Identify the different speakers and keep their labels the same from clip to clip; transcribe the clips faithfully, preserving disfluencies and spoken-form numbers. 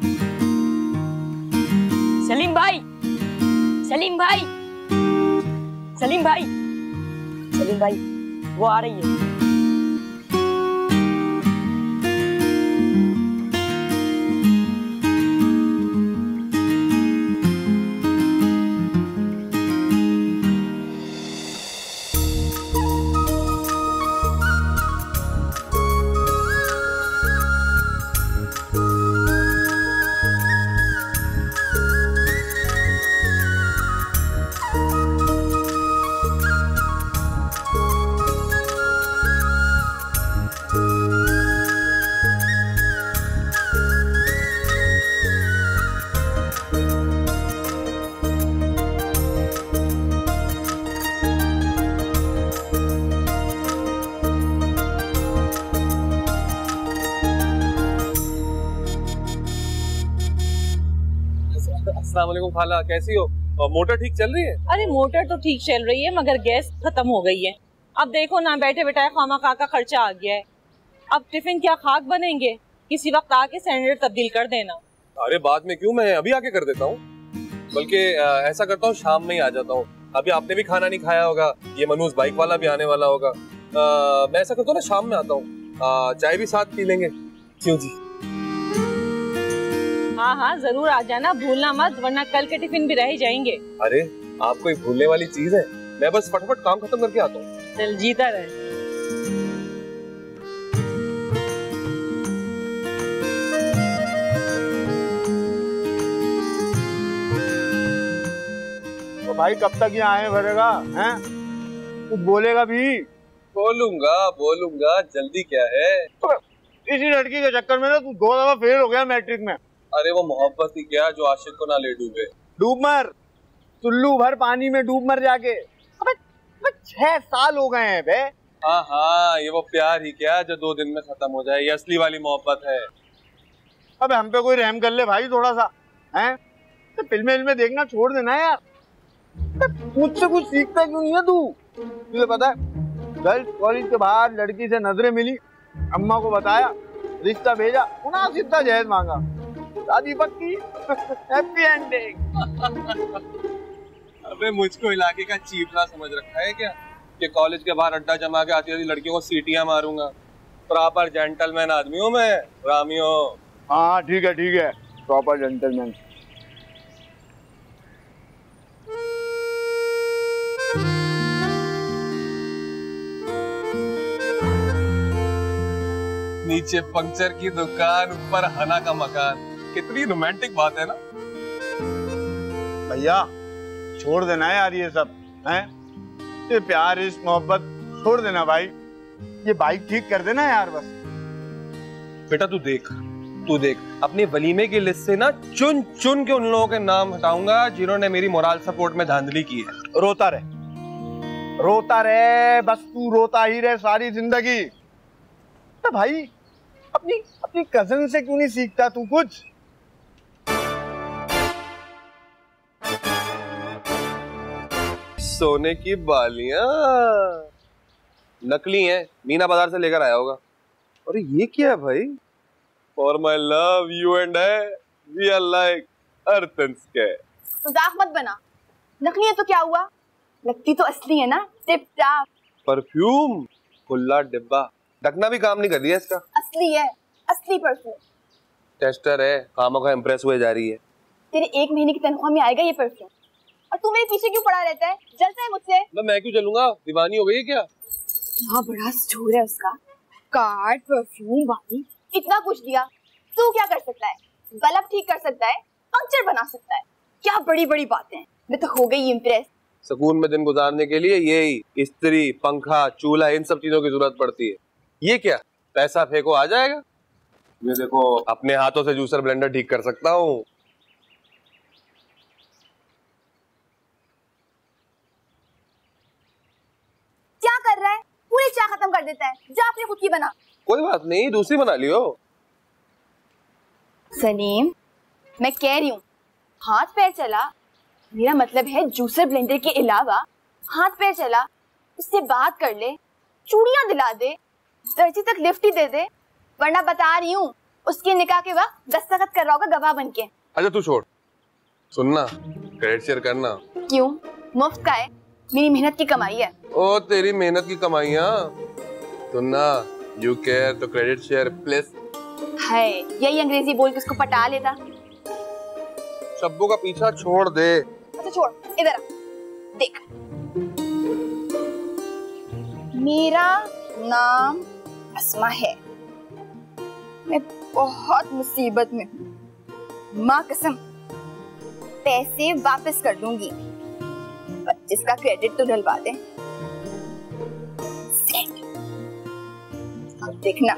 Speaker 1: सलीम भाई, सलीम भाई, सलीम भाई, सलीम भाई, वो आ रही है।
Speaker 2: अस्सलाम वालेकुम खाला, कैसी हो? मोटर ठीक चल रही है?
Speaker 3: अरे मोटर तो ठीक चल रही है मगर गैस खत्म हो गई है। अब देखो ना, बैठे बैठाए खामा खा का खर्चा आ गया है। अब टिफिन क्या खाक बनेंगे? किसी वक्त आके सिलेंडर तब्दील कर देना।
Speaker 2: अरे बाद में क्यों, मैं अभी आके कर देता हूँ। बल्कि ऐसा करता हूँ शाम में ही आ जाता हूँ। अभी आपने भी खाना नहीं खाया होगा, ये मनोज बाइक वाला भी आने वाला होगा। आ, मैं ऐसा करता हूँ ना, शाम में आता हूँ, चाय भी साथ पी लेंगे। क्यों जी?
Speaker 3: हाँ हाँ जरूर आ जाना, भूलना मत, वरना कल के टिफिन भी रह ही जाएंगे।
Speaker 2: अरे आप कोई भूलने वाली चीज है? मैं बस फटाफट काम खत्म करके आता हूँ।
Speaker 3: चल जीता रहे।
Speaker 4: तो भाई कब तक यहाँ आए भरेगा हैं? कुछ बोलेगा भी?
Speaker 2: बोलूंगा बोलूंगा, जल्दी क्या है?
Speaker 4: इसी लड़की के चक्कर में ना तू दो दफा फेल हो गया मैट्रिक में।
Speaker 2: अरे वो मोहब्बत ही क्या जो आशिक को ना ले डूबे।
Speaker 4: डूब मर, चुल्लू भर पानी में डूब मर जाके। अबे, अबे छह साल हो गए हैं बे।
Speaker 2: हाँ हाँ, ये वो प्यार ही क्या जो दो दिन में खत्म हो जाए, ये असली वाली मोहब्बत है।
Speaker 4: अबे हम पे कोई रहम कर ले भाई थोड़ा सा, हैं? तो फिल्में फिल्में देखना छोड़ देना यार। मुझसे कुछ सीखता क्यों नहीं है तू? तुझे पता है, गर्ल्स कॉलेज के बाहर लड़की से नजरें मिली, अम्मा को बताया, रिश्ता भेजा, मुनासिब था, जहेज मांगा, शादी पक्की, हैप्पी एंडिंग।
Speaker 2: अबे मुझको इलाके का चीफला समझ रखा है क्या कि कॉलेज के बाहर अड्डा जमा के आती आती लड़कियों को सीटियां मारूंगा? प्रॉपर जेंटलमैन आदमी हूँ मैं, रामियो।
Speaker 4: हाँ ठीक है ठीक है, प्रॉपर जेंटलमैन।
Speaker 2: नीचे पंक्चर की दुकान, ऊपर हना का मकान। कितनी रोमांटिक बात है ना?
Speaker 4: भैया छोड़ देना है यार ये सब, हैं? ये प्यार इस मोहब्बत छोड़ देना भाई। ये बाइक ठीक कर देना यार बस।
Speaker 2: बेटा तू देख, तू देख, अपने वलीमे की लिस्ट से ना चुन चुन के उन लोगों के नाम हटाऊंगा जिन्होंने मेरी मोरल सपोर्ट में धांधली की है।
Speaker 4: रोता रहे, रोता रहे, बस तू रोता ही रहे सारी जिंदगी। तो भाई अपनी अपनी कजन से क्यों नहीं सीखता तू कुछ?
Speaker 2: सोने की बालियां नकली हैं, मीना बाजार से लेकर आया होगा। अरे ये क्या है भाई? For my love, you and I, we are like earth and sky.
Speaker 5: मजाक मत बना, नकली है तो क्या हुआ, लगती तो असली है ना, टिप टाप।
Speaker 2: परफ्यूम खुला डिब्बा, ढकना भी काम नहीं कर दिया इसका।
Speaker 5: असली है, असली परफ्यूम।
Speaker 2: टेस्टर है, कामों का इम्प्रेस हुए जा रही है।
Speaker 5: तेरे एक महीने की तनख्वाह में आएगा ये परफ्यूम, और तू मेरे पीछे क्यों पड़ा रहता है? जलता है मुझसे?
Speaker 2: मैं मैं क्यों चलूंगा, दीवानी हो गई है क्या?
Speaker 5: हाँ बड़ा स्टोर है उसका, कार्ड, परफ्यूम, वाली, इतना कुछ दिया। तू क्या कर सकता है? बल्ब ठीक कर सकता है, पंक्चर बना सकता है, क्या बड़ी बड़ी बातें हैं। मैं तो हो गई इम्प्रेस।
Speaker 2: सुकून में दिन गुजारने के लिए यही इस्त्री, पंखा, चूल्हा, इन सब चीजों की जरूरत पड़ती है। ये क्या, पैसा फेंको आ जाएगा? ये देखो, अपने हाथों से जूसर ब्लेंडर ठीक कर सकता हूँ।
Speaker 5: क्या कर रहा है? पूरी चाय खत्म कर देता है। जा अपनी खुद की बना।
Speaker 2: कोई बात नहीं, दूसरी बना लियो।
Speaker 5: सलीम, मैं कह रही हूँ, हाथ पैर चला, मेरा मतलब है जूसर ब्लेंडर के अलावा हाथ पैर चला, उससे बात कर ले, चूड़ियां दिला दे, दर्जी तक लिफ्ट ही दे दे, वरना बता रही हूँ उसके निकाह के वक्त दस्तखत कर रहा होगा गवाह बन के।
Speaker 2: अच्छा तू छोड़, सुनना, क्रेडिट शेयर करना।
Speaker 5: क्यों? मुफ्त का है, मेरी मेहनत की कमाई है।
Speaker 2: ओ तेरी मेहनत की कमाइयाँ, सुनना, यू केयर तो क्रेडिट शेयर प्लस।
Speaker 5: है यही अंग्रेजी बोल के उसको पटा लेता।
Speaker 2: शब्बों का पीछा छोड़ दे।
Speaker 5: अच्छा छोड़, इधर आ, देख, मेरा नाम अस्मा है, मैं बहुत मुसीबत में हूँ, माँ कसम पैसे वापस कर दूंगी, जिसका क्रेडिट तो डलवा दे। अब देखना।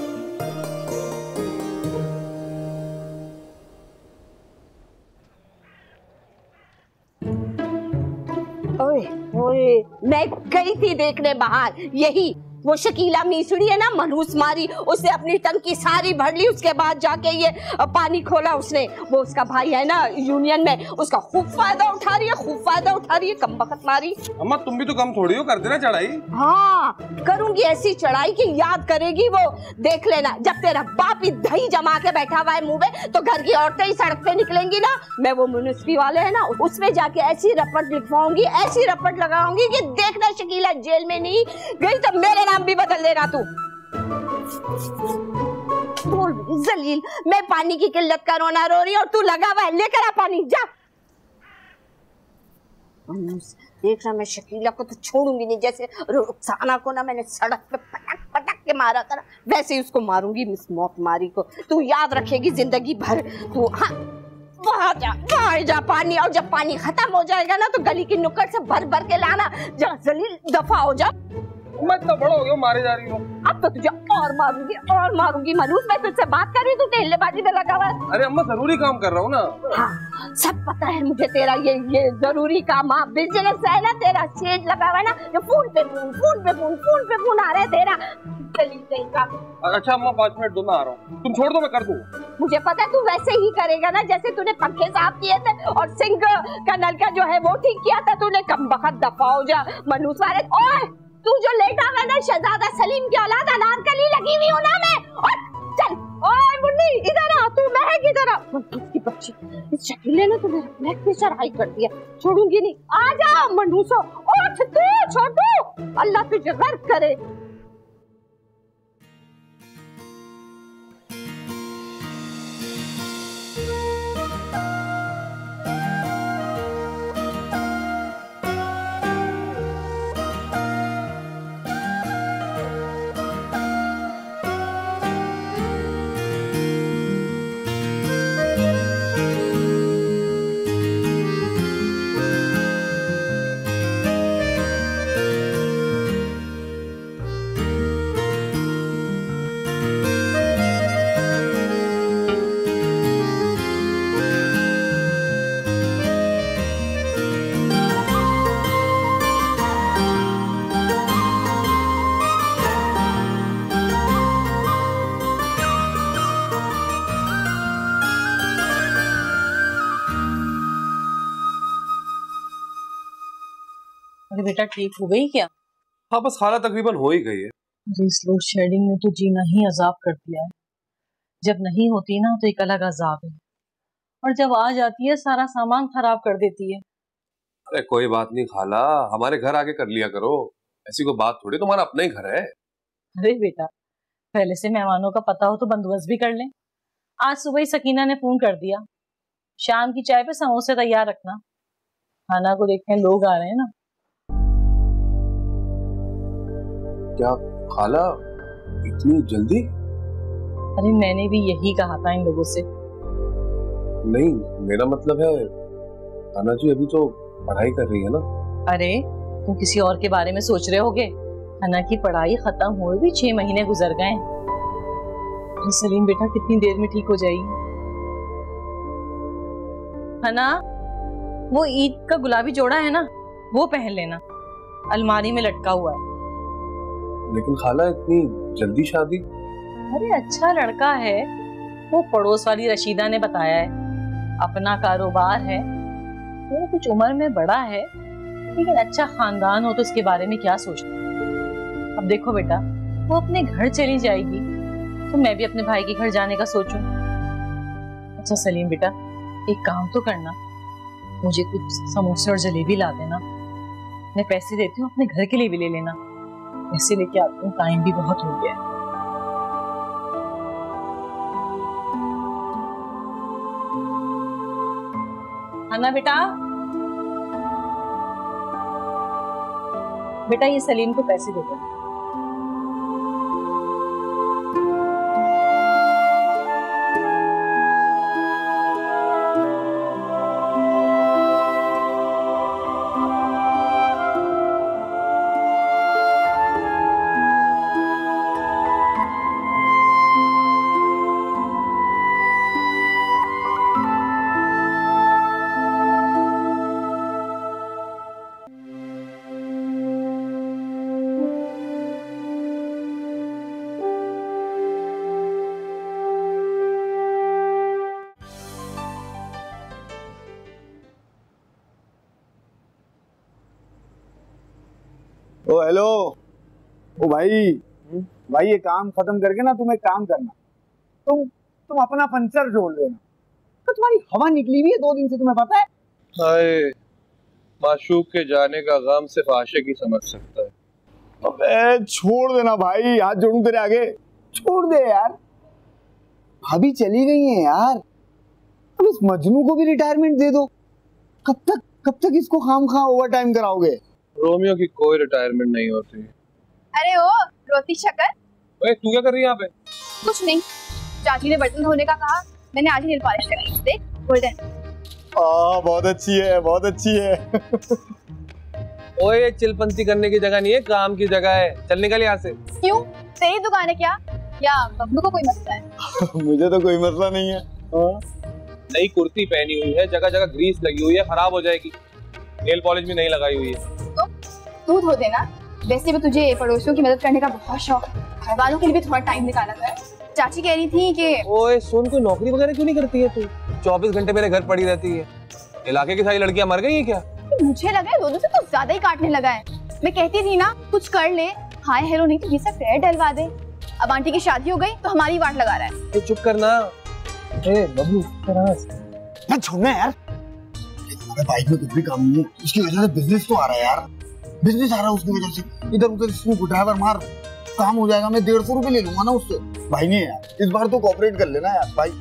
Speaker 6: ओए ओए, मैं गई थी देखने बाहर, यही वो शकीला मीसड़ी है ना, मनहूस मारी, उसने अपनी टंकी सारी भर ली, उसके बाद जाके ये पानी खोला उसने। वो उसका भाई है ना यूनियन में, उसका खूब फायदा उठा रही है, खूब फायदा उठा रही है, कम बखत मारी।
Speaker 2: अम्मा तुम भी तो कम थोड़ी हो, कर देना चढ़ाई।
Speaker 6: हाँ करूंगी ऐसी चढ़ाई की याद करेगी वो, देख लेना। जब तेरा बाप ही दही जमा के बैठा हुआ है मुंह में, तो घर की औरतें ही सड़क पे निकलेंगी ना, मैं वो म्यूनिसिपी वाले है ना, उसमें जाके ऐसी रपट लिखवाऊंगी, ऐसी रपट लगाऊंगी कि देखना शकीला जेल में नहीं गई तो मेरे नाम भी बदल देना तू। जलील, मैं पानी की किल्लत का रोना रो रही और तू लगा हुआ है, लेकर आ पानी, जा। देखना मैं शकीला को तो छोड़ूंगी नहीं, जैसे रुखसाना को ना मैंने सड़क पे पटक पटक के मारा था ना, वैसे ही उसको मारूंगी, मिस मौत मारी को। तू याद रखेगी जिंदगी भर तू। हाँ वहाँ जा, वहाँ जा पानी, और जब पानी खत्म हो जाएगा ना तो गली की नुक्कड़ से भर भर के लाना। जा जलील, दफा हो जा।
Speaker 2: मैं इतना बड़ा हो गया, मारे जा रही हूँ।
Speaker 6: अब तो तुझे और मारूंगी और मारूंगी। मनूस, मैं तुझसे बात कर रही हूँ, तू ढेलेबाजी में लगा हुआ है।
Speaker 2: अरे अम्मा जरूरी काम कर रहा हूँ ना।
Speaker 6: हाँ सब पता है मुझे तेरा ये ये जरूरी काम। हाँ बिजनेस है ना तेरा, सेज लगा हुआ है ना, जो फोन पे फोन फोन पे फोन फोन पे फोन आ रहा है तेरा।
Speaker 2: अच्छा अम्मा पाँच मिनट दो, मैं आ रहा हूँ, तुम छोड़ दो, मैं कर दूँ।
Speaker 6: मुझे पता है तू वैसे ही करेगा ना, जैसे तूने पंखे साफ किए थे और सिंक का नलका जो है वो ठीक किया था तूने। कम बखत दफा हो जा मनूस वाले। ओए तू जो लेटा है ना, शहजादा सलीम की औलाद, अनारकली लगी हुई हूँ ना मैं। और चल, ओए मुन्नी इधर आ, तू महक इधर आ। इसकी बच्ची, इस शकीले ने तो मेरा ब्लड प्रेशर हाई कर दिया, छोड़ूंगी नहीं। आ जा मनूसो, उठ तू छोटू, अल्लाह तुझे गर्क करे।
Speaker 3: बेटा ठीक हो गई क्या?
Speaker 2: हाँ बस खाला तकरीबन हो ही गई है।
Speaker 3: अरे इस लोड शेडिंग ने तो जीना ही अजाब कर दिया है। जब नहीं होती ना तो एक अलग अजाब है, और जब आ जाती है सारा सामान खराब कर देती है।
Speaker 2: अरे कोई बात नहीं खाला, हमारे घर आके कर लिया करो, ऐसी कोई बात थोड़ी, तुम्हारा अपना ही घर है।
Speaker 3: अरे बेटा पहले से मेहमानों का पता हो तो बंदोबस्त भी कर लें। आज सुबह ही सकीना ने फोन कर दिया, शाम की चाय पे समोसे तैयार रखना, खाना को देखने लोग आ रहे हैं ना।
Speaker 2: क्या खाला इतनी जल्दी?
Speaker 3: अरे मैंने भी यही कहा था इन लोगों से।
Speaker 2: नहीं मेरा मतलब है हन्ना जी अभी तो पढ़ाई कर रही है ना।
Speaker 3: अरे तुम किसी और के बारे में सोच रहे होगे, हन्ना की पढ़ाई खत्म हुए भी छह महीने गुजर गए। सलीम बेटा कितनी देर में ठीक हो जाएगी? हन्ना वो ईद का गुलाबी जोड़ा है ना, वो पहन लेना, अलमारी में लटका हुआ है।
Speaker 2: लेकिन खाला इतनी जल्दी शादी?
Speaker 3: अरे अच्छा लड़का है, वो पड़ोस वाली रशीदा ने बताया है, अपना कारोबार है, वो कुछ उम्र में बड़ा है लेकिन अच्छा खानदान हो तो उसके बारे में क्या सोचना। अब देखो बेटा वो अपने घर चली जाएगी, तो मैं भी अपने भाई के घर जाने का सोचूं। अच्छा सलीम बेटा, एक काम तो करना, मुझे कुछ समोसे और जलेबी ला देना। मैं पैसे देती हूँ, अपने घर के लिए भी ले लेना। पैसे लेके आती हूँ, टाइम भी बहुत हो गया है। हन्ना बेटा, बेटा ये सलीम को पैसे दे दो।
Speaker 4: ओ हेलो, ओ भाई भाई ये काम खत्म करके ना तुम एक काम करना, तुम तुम अपना पंचर जोड़ देना। तो तुम्हारी हवा निकली हुई है दो दिन से, तुम्हें पता है?
Speaker 2: हाय, माशूक के जाने का गम सिर्फ आशिक ही समझ सकता है।
Speaker 4: अबे छोड़ देना भाई, हाथ जोड़ूं तेरे आगे, छोड़ दे यार। भाभी चली गई है यार, अब इस मजनू को भी रिटायरमेंट दे दो। कब तक कब तक इसको खाम खा ओवर टाइम कराओगे?
Speaker 2: रोमियो की कोई रिटायरमेंट नहीं होती।
Speaker 5: अरे ओ रोती शक्कर,
Speaker 2: ओए तू क्या कर रही है यहाँ पे?
Speaker 5: कुछ नहीं, चाची ने बर्तन धोने का कहा, मैंने आज ही नेल पॉलिश कराई। देख गोल्डन।
Speaker 4: आ, बहुत अच्छी है, बहुत अच्छी है।
Speaker 2: ओए चिलपंती करने की जगह नहीं है, काम की जगह है। चल निकल यहाँ से।
Speaker 5: क्यों, तेरी दुकान है क्या, या बबलू को कोई मसला है?
Speaker 4: मुझे तो कोई मसला नहीं है। हाँ?
Speaker 2: नई कुर्ती पहनी हुई है, जगह जगह ग्रीस लगी हुई है, खराब हो जाएगी। नेल पॉलिश भी नहीं लगाई हुई है।
Speaker 5: तो तू धो देना। वैसे भी तुझे पड़ोसियों की मदद करने का बहुत शौक है, घर वालों के लिए भी थोड़ा टाइम निकाला कर। चाची कह रही थी कि
Speaker 2: ओए सुन, कोई नौकरी वगैरह क्यों नहीं करती है तू? चौबीस घंटे मेरे घर पड़ी रहती है। इलाके की सारी लड़कियां मर गई है क्या?
Speaker 5: मुझे लगा है दोनों से तो ज्यादा ही काटने लगा है। मैं कहती थी ना कुछ कर ले, हाय हेलो नहीं तो ये सब पैर डलवा दे। अब आंटी की शादी हो गई तो हमारी वाट लगा रहा है।
Speaker 2: ए, चुप करना। ए बबलू
Speaker 4: मैं छोड़ना यार, हमारे बाइक में कुछ भी काम नहीं है, उसकी वजह से बिजनेस तो आ रहा है यार, बिजनेस आ रहा है उसकी वजह से। इधर उधर इसको ड्राइवर मार, काम हो जाएगा। मैं डेढ़ सौ रुपए ले लूंगा ना उससे। भाई नहीं यार, इस बार तो कोऑपरेट कर लेना यार भाई।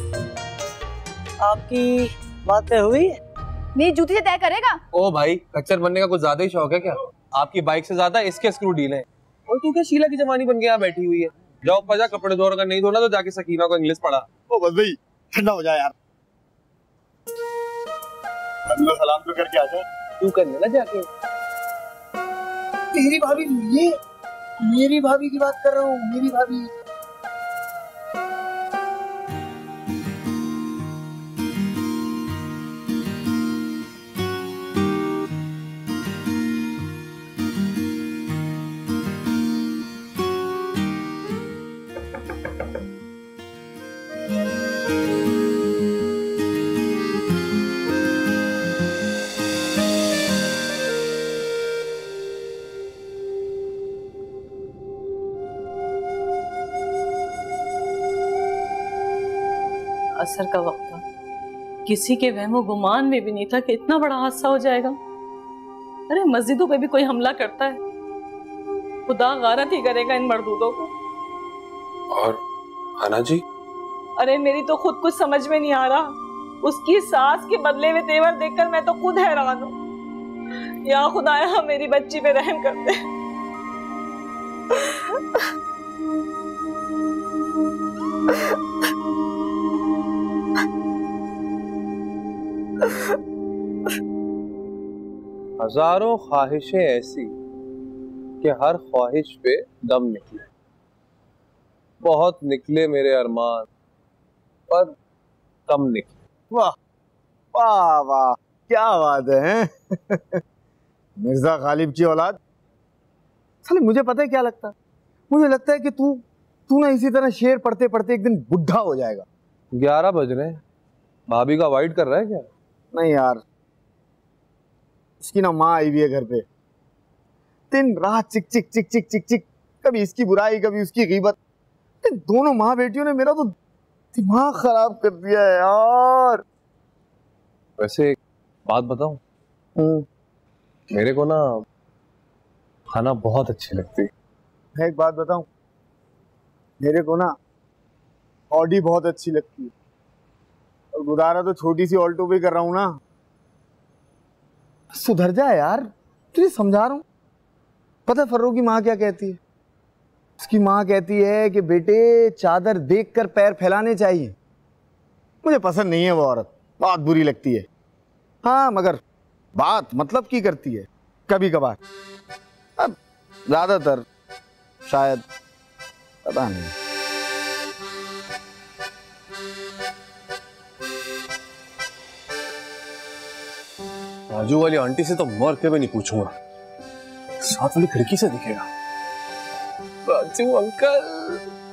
Speaker 1: आपकी बात तय हुई?
Speaker 5: मेरी जूती से तय करेगा?
Speaker 2: ओ भाई, कच्चर बनने का कुछ ज्यादा ही शौक है क्या? आपकी बाइक से ज्यादा इसके स्क्रू डील है। और तू क्या शीला की जवानी बन के यहाँ बैठी हुई है? जाओ पजा कपड़े धो, अगर नहीं धोना तो जाके सकीना को इंग्लिश पढ़ा।
Speaker 4: ओ बस भाई ठंडा हो जाए यार, सलाम तो करके आ जाए।
Speaker 2: तू कर लेना जाके।
Speaker 4: तेरी भाभी ये मेरी भाभी की बात कर रहा हूँ, मेरी भाभी।
Speaker 3: असर का वक्त था, किसी के वहमो गुमान में भी नहीं था कि इतना बड़ा हादसा हो जाएगा। अरे मस्जिदों पे भी कोई हमला करता है, खुदा गारत ही करेगा इन मर्दूदों को।
Speaker 2: और हन्ना जी?
Speaker 3: अरे मेरी तो खुद कुछ समझ में नहीं आ रहा। उसकी सास के बदले में तेवर देखकर मैं तो खुद हैरान हूँ। या खुदाया मेरी बच्ची पे रहम कर दे।
Speaker 2: हजारों ख्वाहिशें ऐसी कि हर ख्वाहिश पे दम निकले। बहुत निकले मेरे अरमान, पर कम निकले।
Speaker 4: वाह वाह वाह, क्या बात है। मिर्जा गालिब की औलाद। साले मुझे पता है क्या लगता है, मुझे लगता है कि तू तू ना इसी तरह शेर पढ़ते पढ़ते एक दिन बुढ़ा हो जाएगा।
Speaker 2: ग्यारह बज रहे हैं, भाभी का वाइट कर रहा है क्या?
Speaker 4: नहीं यार, इसकी ना माँ आई हुई है घर पे, दिन रात चिक चिक चिक चिक चिक चिक, कभी इसकी बुराई कभी उसकी गीबत। इन दोनों माँ बेटियों ने मेरा तो दिमाग खराब कर दिया है यार।
Speaker 2: वैसे एक बात बताऊं, मेरे को ना खाना बहुत अच्छी लगती है।
Speaker 4: मैं एक बात बताऊं, मेरे को ना ऑडी बहुत अच्छी लगती है, और गुजारा तो छोटी सी ऑल्टो भी कर रहा हूं ना। सुधर जा यार, तुझे समझा रहा हूं। पता है फर्रो की माँ क्या कहती है? उसकी माँ कहती है कि बेटे चादर देखकर पैर फैलाने चाहिए। मुझे पसंद नहीं है वो औरत, बहुत बुरी लगती है। हाँ मगर बात मतलब की करती है कभी कभार, अब ज्यादातर शायद पता नहीं।
Speaker 2: बाजू वाली आंटी से तो मर के भी नहीं पूछूंगा, साथ वाली खिड़की से दिखेगा। बाजू अंकल,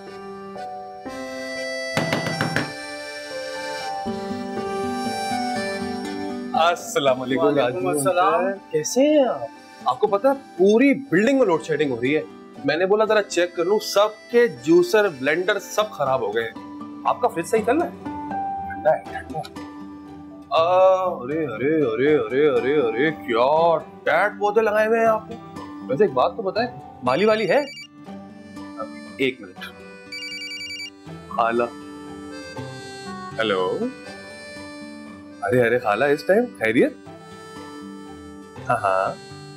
Speaker 2: अस्सलाम वालेकुम।
Speaker 1: अस्सलाम, कैसे हैं आप?
Speaker 2: आपको पता है पूरी बिल्डिंग में लोड शेडिंग हो रही है। मैंने बोला जरा चेक कर लूं, सबके जूसर ब्लेंडर सब खराब हो गए। आपका फ्रिज सही चल रहा है? ठंडा है ठंडा। अरे अरे अरे अरे अरे अरे क्या टैट पौधे लगाए हुए हैं आपने। वैसे एक बात तो बताए, माली वाली है? एक मिनट। खाला, हेलो। अरे अरे खाला, इस टाइम खैरियत? हाँ हाँ,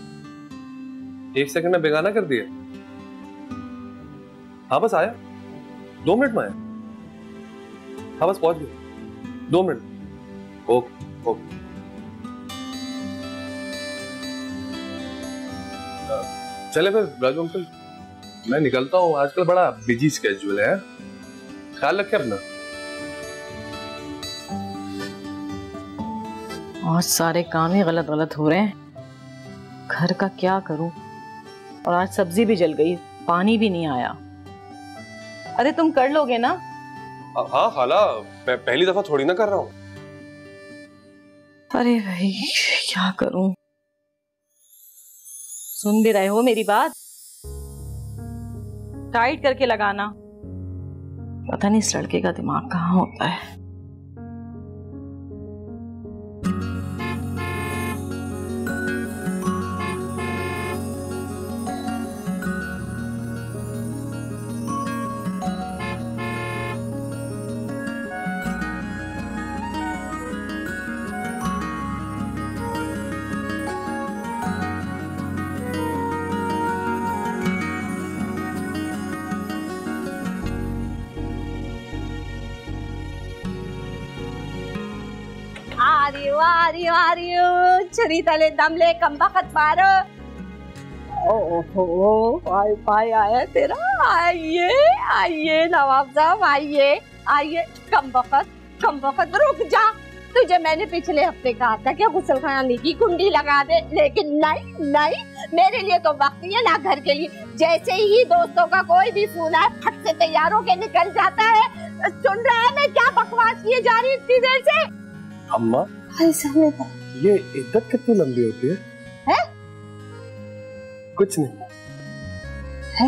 Speaker 2: एक सेकंड में बेगाना कर दिया। हाँ बस आया, दो मिनट में आया। हाँ बस पहुंच गया, दो मिनट। Okay okay. चले फिर राजू अंकल, मैं निकलता हूँ, आजकल बड़ा बिजी स्केड्यूल है। ख्याल रखे अपना।
Speaker 3: और सारे काम ही गलत गलत हो रहे हैं। घर का क्या करूं? और आज सब्जी भी जल गई, पानी भी नहीं आया। अरे तुम कर लोगे ना?
Speaker 2: हाँ खाला, पहली दफा थोड़ी ना कर रहा हूँ।
Speaker 3: अरे भाई क्या करूं? सुन भी रहे हो मेरी बात? टाइट करके लगाना। पता नहीं इस लड़के का दिमाग कहाँ होता है।
Speaker 6: छरी तले दम ले कम बखत मारो। ओहो भाई भाई आया तेरा। आइए आइए नवाब साहब, आइए आइए। कम बखत कम बखत, रुक जा। तुझे मैंने पिछले हफ्ते कहा था कि गुसलखाने की कुंडी लगा दे, लेकिन नहीं नहीं, मेरे लिए तो वक्त ही है ना घर के लिए। जैसे ही दोस्तों का कोई भी फोन आए फट से तैयार होके निकल जाता है। सुन रहा है मैं क्या बकवास किए जा रही इतनी देर से?
Speaker 2: अम्मा, ये इद्दत कितनी लंबी होती है?
Speaker 6: है?
Speaker 2: कुछ नहीं
Speaker 6: है?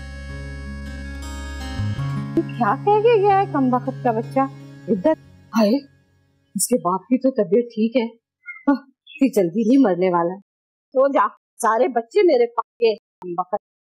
Speaker 6: क्या कह के गया है कम वक्त का बच्चा? इद्दत? हाय, इसके बाप की तो तबीयत ठीक है, फिर जल्दी ही मरने वाला। तो जा, सारे बच्चे मेरे पक्के कम वक्त।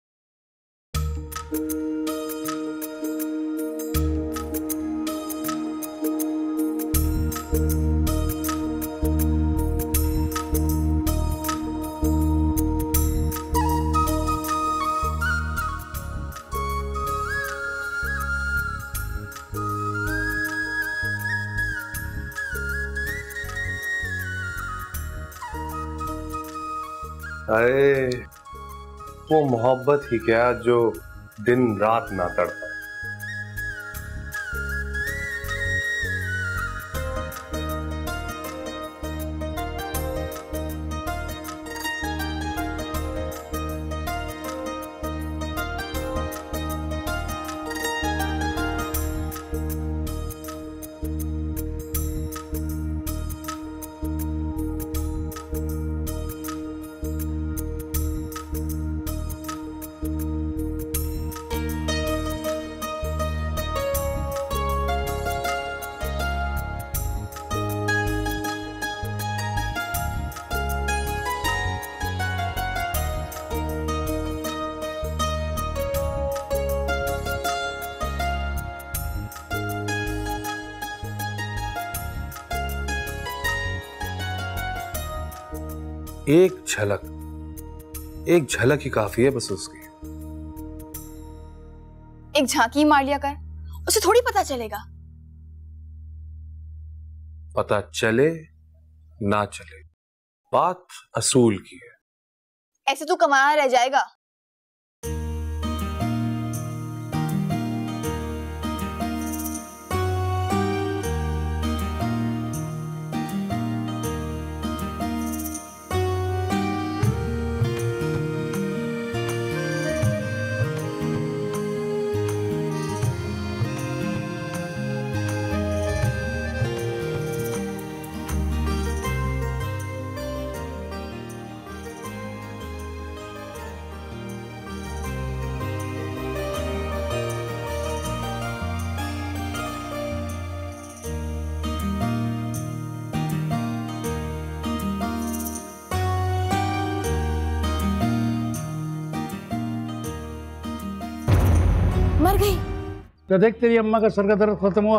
Speaker 2: अरे वो मोहब्बत ही क्या जो दिन रात ना तड़पाए। एक झलक, एक झलक ही काफी है बस उसकी।
Speaker 5: एक झांकी मार लिया कर, उसे थोड़ी पता चलेगा।
Speaker 2: पता चले ना चले, बात असूल की है।
Speaker 5: ऐसे तो कमाना रह जाएगा। मर गई
Speaker 1: तो देख तेरी अम्मा का सर का दर्द खत्म हुआ।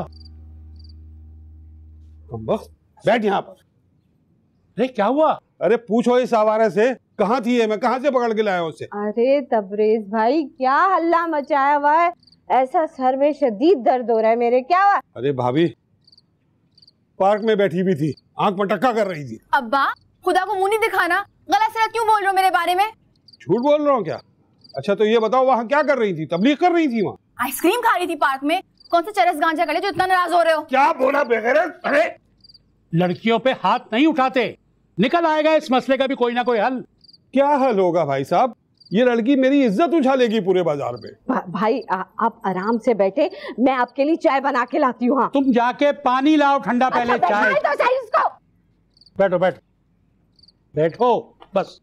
Speaker 7: अम्मा बैठ यहाँ पर।
Speaker 1: अरे क्या हुआ?
Speaker 7: अरे पूछो इस आवारा से, कहाँ थी ये? मैं कहाँ से पकड़ के लाया उसे?
Speaker 6: अरे तबरेज भाई क्या हल्ला मचाया हुआ है, ऐसा सर में शदीद दर्द हो रहा है मेरे, क्या हुआ?
Speaker 7: अरे भाभी पार्क में बैठी हुई थी, आंख मटक्का कर रही थी।
Speaker 5: अब्बा खुदा को मुंह नहीं दिखाना, गलत सलत क्यों बोल रहे हो मेरे बारे में?
Speaker 7: झूठ बोल रहा हूँ क्या? अच्छा तो ये बताओ वहाँ क्या कर रही थी? तबलीग कर रही थी वहाँ?
Speaker 5: आइसक्रीम खा रही थी पार्क में। कौन सा चरस गांजा गले जो इतना नाराज हो रहे हो?
Speaker 7: क्या बोला बेगैरत? अरे
Speaker 1: लड़कियों पे हाथ नहीं उठाते, निकल आएगा इस मसले का भी कोई ना कोई हल।
Speaker 7: क्या हल होगा भाई साहब? ये लड़की मेरी इज्जत उछालेगी पूरे बाजार में।
Speaker 6: भा, भाई आ, आप आराम से बैठे, मैं आपके लिए चाय बना के लाती हूँ। हाँ
Speaker 1: तुम जाके पानी लाओ ठंडा, पहले
Speaker 6: अच्छा,
Speaker 1: चाय।
Speaker 6: तो सही इसको।
Speaker 1: बैठो बैठ बैठो बस।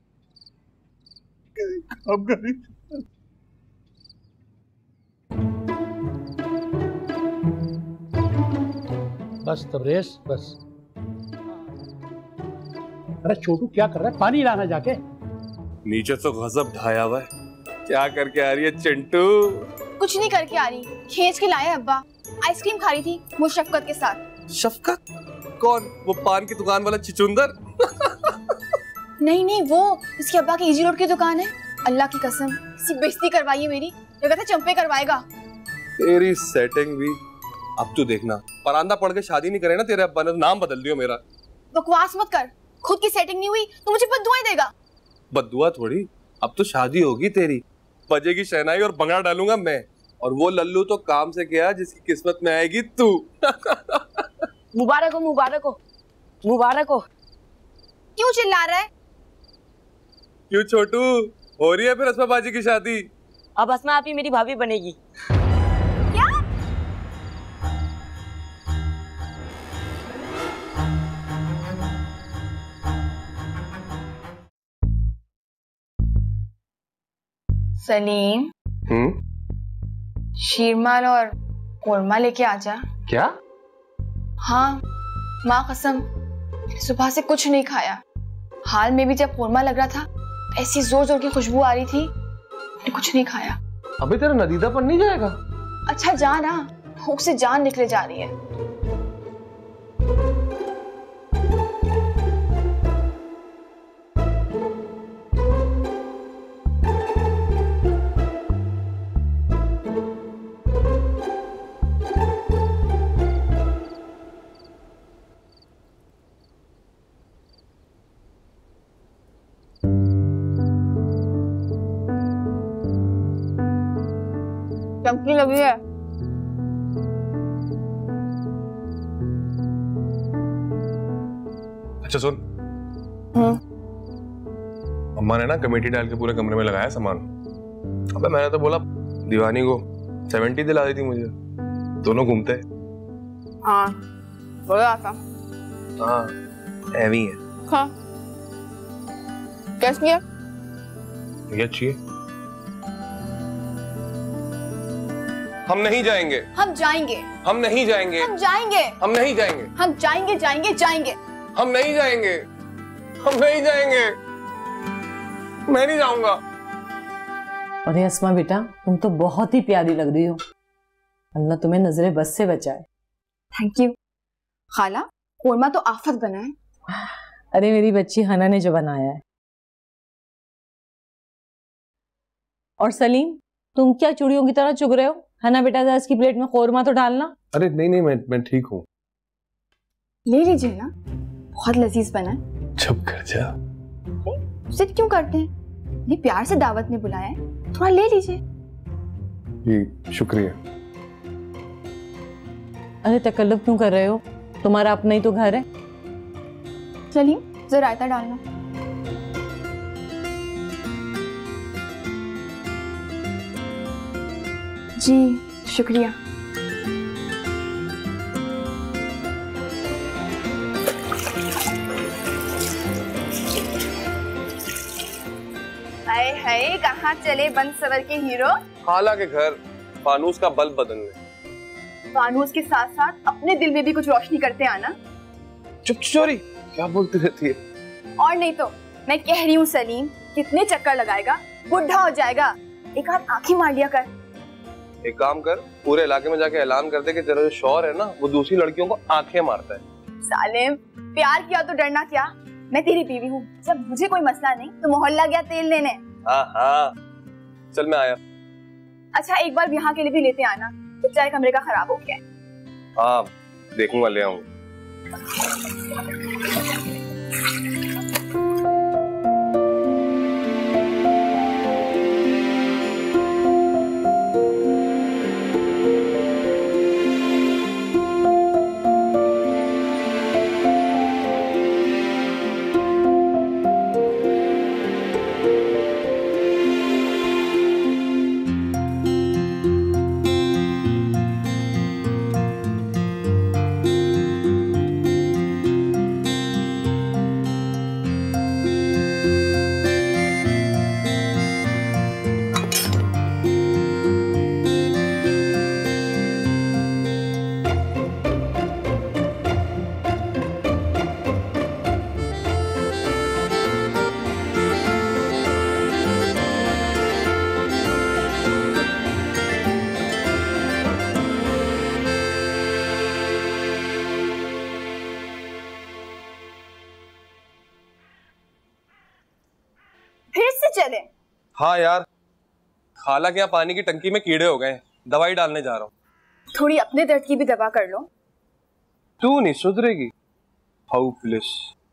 Speaker 7: अब करी
Speaker 1: बस तबरेज बस। अरे छोटू क्या कर रहा है? पानी लाना जाके।
Speaker 2: नीचे तो गजब ढाया हुआ है। क्या करके आ रही है चिंटू?
Speaker 5: कुछ नहीं करके आ रही, खींच के लाए अब्बा। आइसक्रीम खा रही थी मुशक्कत के साथ।
Speaker 2: शफकत? कौन? वो पान की दुकान वाला चिचुंदर?
Speaker 5: नहीं नहीं, वो इसके अब्बा की ईजी रोड की दुकान है। अल्लाह की कसम इसकी बेइज्जती करवाई है मेरी, ये कहता चंपे करवाएगा।
Speaker 2: तेरी सेटिंग भी। अब तू देखना, परांदा पड़ के शादी नहीं करे ना तेरे अब्बा ने तो नाम बदल दियो मेरा।
Speaker 5: बकवास मत कर, खुद की सेटिंग नहीं हुई तो मुझे बद्दुआएं देगा।
Speaker 2: बद्दुआ थोड़ी, अब तो शादी होगी तेरी, बजेगी शहनाई और भंगड़ा डालूंगा मैं। और वो लल्लू तो काम से गया जिसकी किस्मत में आएगी तू।
Speaker 3: मुबारक हो मुबारक हो मुबारक हो।
Speaker 5: क्यों चिल्ला रहा है?
Speaker 2: क्यों छोटू, हो रही है फिर अस्मा बाजी की शादी?
Speaker 3: अब अस्मा आप ही मेरी भाभी बनेगी।
Speaker 5: क्या? सलीम,
Speaker 2: हम्म
Speaker 5: शीरमाल और कोरमा लेके आजा।
Speaker 2: क्या?
Speaker 5: हाँ माँ कसम, सुबह से कुछ नहीं खाया। हाल में भी जब कोरमा लग रहा था ऐसी जोर जोर की खुशबू आ रही थी, कुछ नहीं खाया।
Speaker 2: अभी तेरा नदीदा पर नहीं जाएगा?
Speaker 5: अच्छा जा ना, भूख से जान निकले जा रही है। चमकी लगी है।
Speaker 2: अच्छा सुन,
Speaker 5: हम्म
Speaker 2: अम्मा ने ना कमेटी डाल के पूरे कमरे में लगाया सामान। अबे मैंने तो बोला दीवानी को सेवेंटी दिला दी थी मुझे, दोनों घूमते।
Speaker 5: हाँ बोला था।
Speaker 2: हाँ हैवी है।
Speaker 5: हाँ कैसी है?
Speaker 2: ये अच्छी है। हम नहीं जाएंगे।
Speaker 5: हम जाएंगे।
Speaker 2: हम नहीं जाएंगे।
Speaker 5: हम जाएंगे।
Speaker 2: हम नहीं जाएंगे।
Speaker 5: हम जाएंगे जाएंगे जाएंगे।
Speaker 2: हम नहीं जाएंगे। हम नहीं जाएंगे। मैं नहीं जाऊंगा।
Speaker 3: अरे अस्मा बेटा, तुम तो बहुत ही प्यारी लग रही हो। अल्लाह तुम्हें नजरे बस से बचाए।
Speaker 5: थैंक यू खाला, कोरमा तो आफत बना है।
Speaker 3: अरे मेरी बच्ची हना ने जो बनाया है और सलीम, तुम क्या चूड़ियों की तरह चुग रहे हो? हन्ना बेटा जरा इसकी प्लेट में कौरमा तो डालना।
Speaker 2: अरे नहीं नहीं, मैं मैं ठीक हूँ।
Speaker 5: ले लीजिए ना, बहुत लजीज बना है।
Speaker 2: चुप कर जा।
Speaker 5: जिद क्यों करते हैं? ये प्यार से दावत में बुलाया है, थोड़ा ले लीजिए।
Speaker 2: जी शुक्रिया।
Speaker 3: अरे तकल्लुफ क्यों कर रहे हो? तुम्हारा अपना ही तो घर है।
Speaker 5: सलीम जरा रायता डालना। जी शुक्रिया। हाय हाय, कहाँ चले बंद सवर के हीरो?
Speaker 2: खाला के घर फानूस का बल्ब बदलने।
Speaker 5: फानूस के साथ साथ अपने दिल में भी कुछ रोशनी करते आना।
Speaker 2: चुप चोरी क्या बोलती रहती है?
Speaker 5: और नहीं तो मैं कह रही हूँ सलीम, कितने चक्कर लगाएगा, बुढ़ा हो जाएगा। एक हाथ आंखें मार लिया कर।
Speaker 2: एक काम कर, पूरे इलाके में जाके ऐलान कर दे कि तेरा जो शौहर है ना, वो दूसरी लड़कियों को आंखें मारता है।
Speaker 5: सालेम, प्यार किया तो डरना क्या? मैं तेरी बीवी हूँ, जब मुझे कोई मसला नहीं तो मोहल्ला गया तेल लेने।
Speaker 2: हाँ हाँ चल मैं आया।
Speaker 5: अच्छा एक बार यहाँ के लिए भी लेते आना, तो चाय कमरे का खराब हो गया है।
Speaker 2: हाँ देखूंगा, ले आऊंगा।
Speaker 5: चले।
Speaker 2: हाँ यार, खाला के यहाँ पानी की टंकी में कीड़े हो गए, दवाई डालने जा रहा हूँ।
Speaker 5: थोड़ी अपने दर्द की भी दवा कर लो।
Speaker 2: तू नहीं सुधरेगी। How foolish.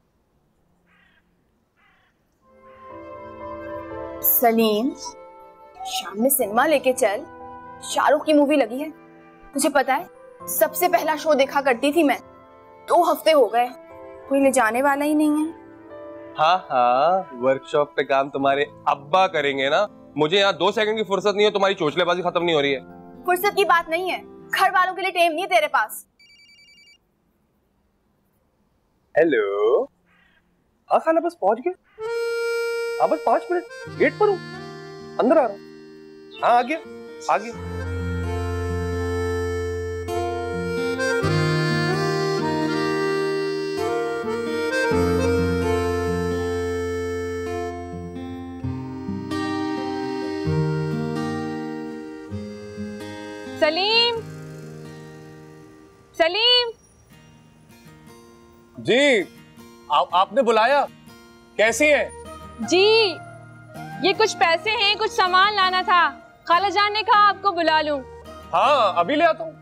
Speaker 5: सलीम, शाम में सिनेमा लेके चल, शाहरुख की मूवी लगी है। तुझे पता है, सबसे पहला शो देखा करती थी मैं, दो हफ्ते हो गए, कोई ले जाने वाला ही नहीं है।
Speaker 2: हाँ हाँ, वर्कशॉप पे काम तुम्हारे अब्बा करेंगे ना। मुझे यहाँ दो सेकंड की फुर्सत नहीं है, तुम्हारी चोचलेबाजी खत्म नहीं हो रही है।
Speaker 5: फुर्सत की बात नहीं है, घर वालों के लिए टाइम नहीं है तेरे पास।
Speaker 2: हेलो, हाँ खाला बस पहुंच गए। हाँ बस पांच मिनट गेट पर हूँ, अंदर आ रहा हूँ। हाँ आ गया आ गया।
Speaker 8: सलीम, सलीम
Speaker 2: जी, आ, आपने बुलाया? कैसी हैं?
Speaker 8: जी, ये कुछ पैसे हैं, कुछ सामान लाना था। खाला जान ने कहा आपको बुला लूं।
Speaker 2: हाँ अभी ले आता हूँ।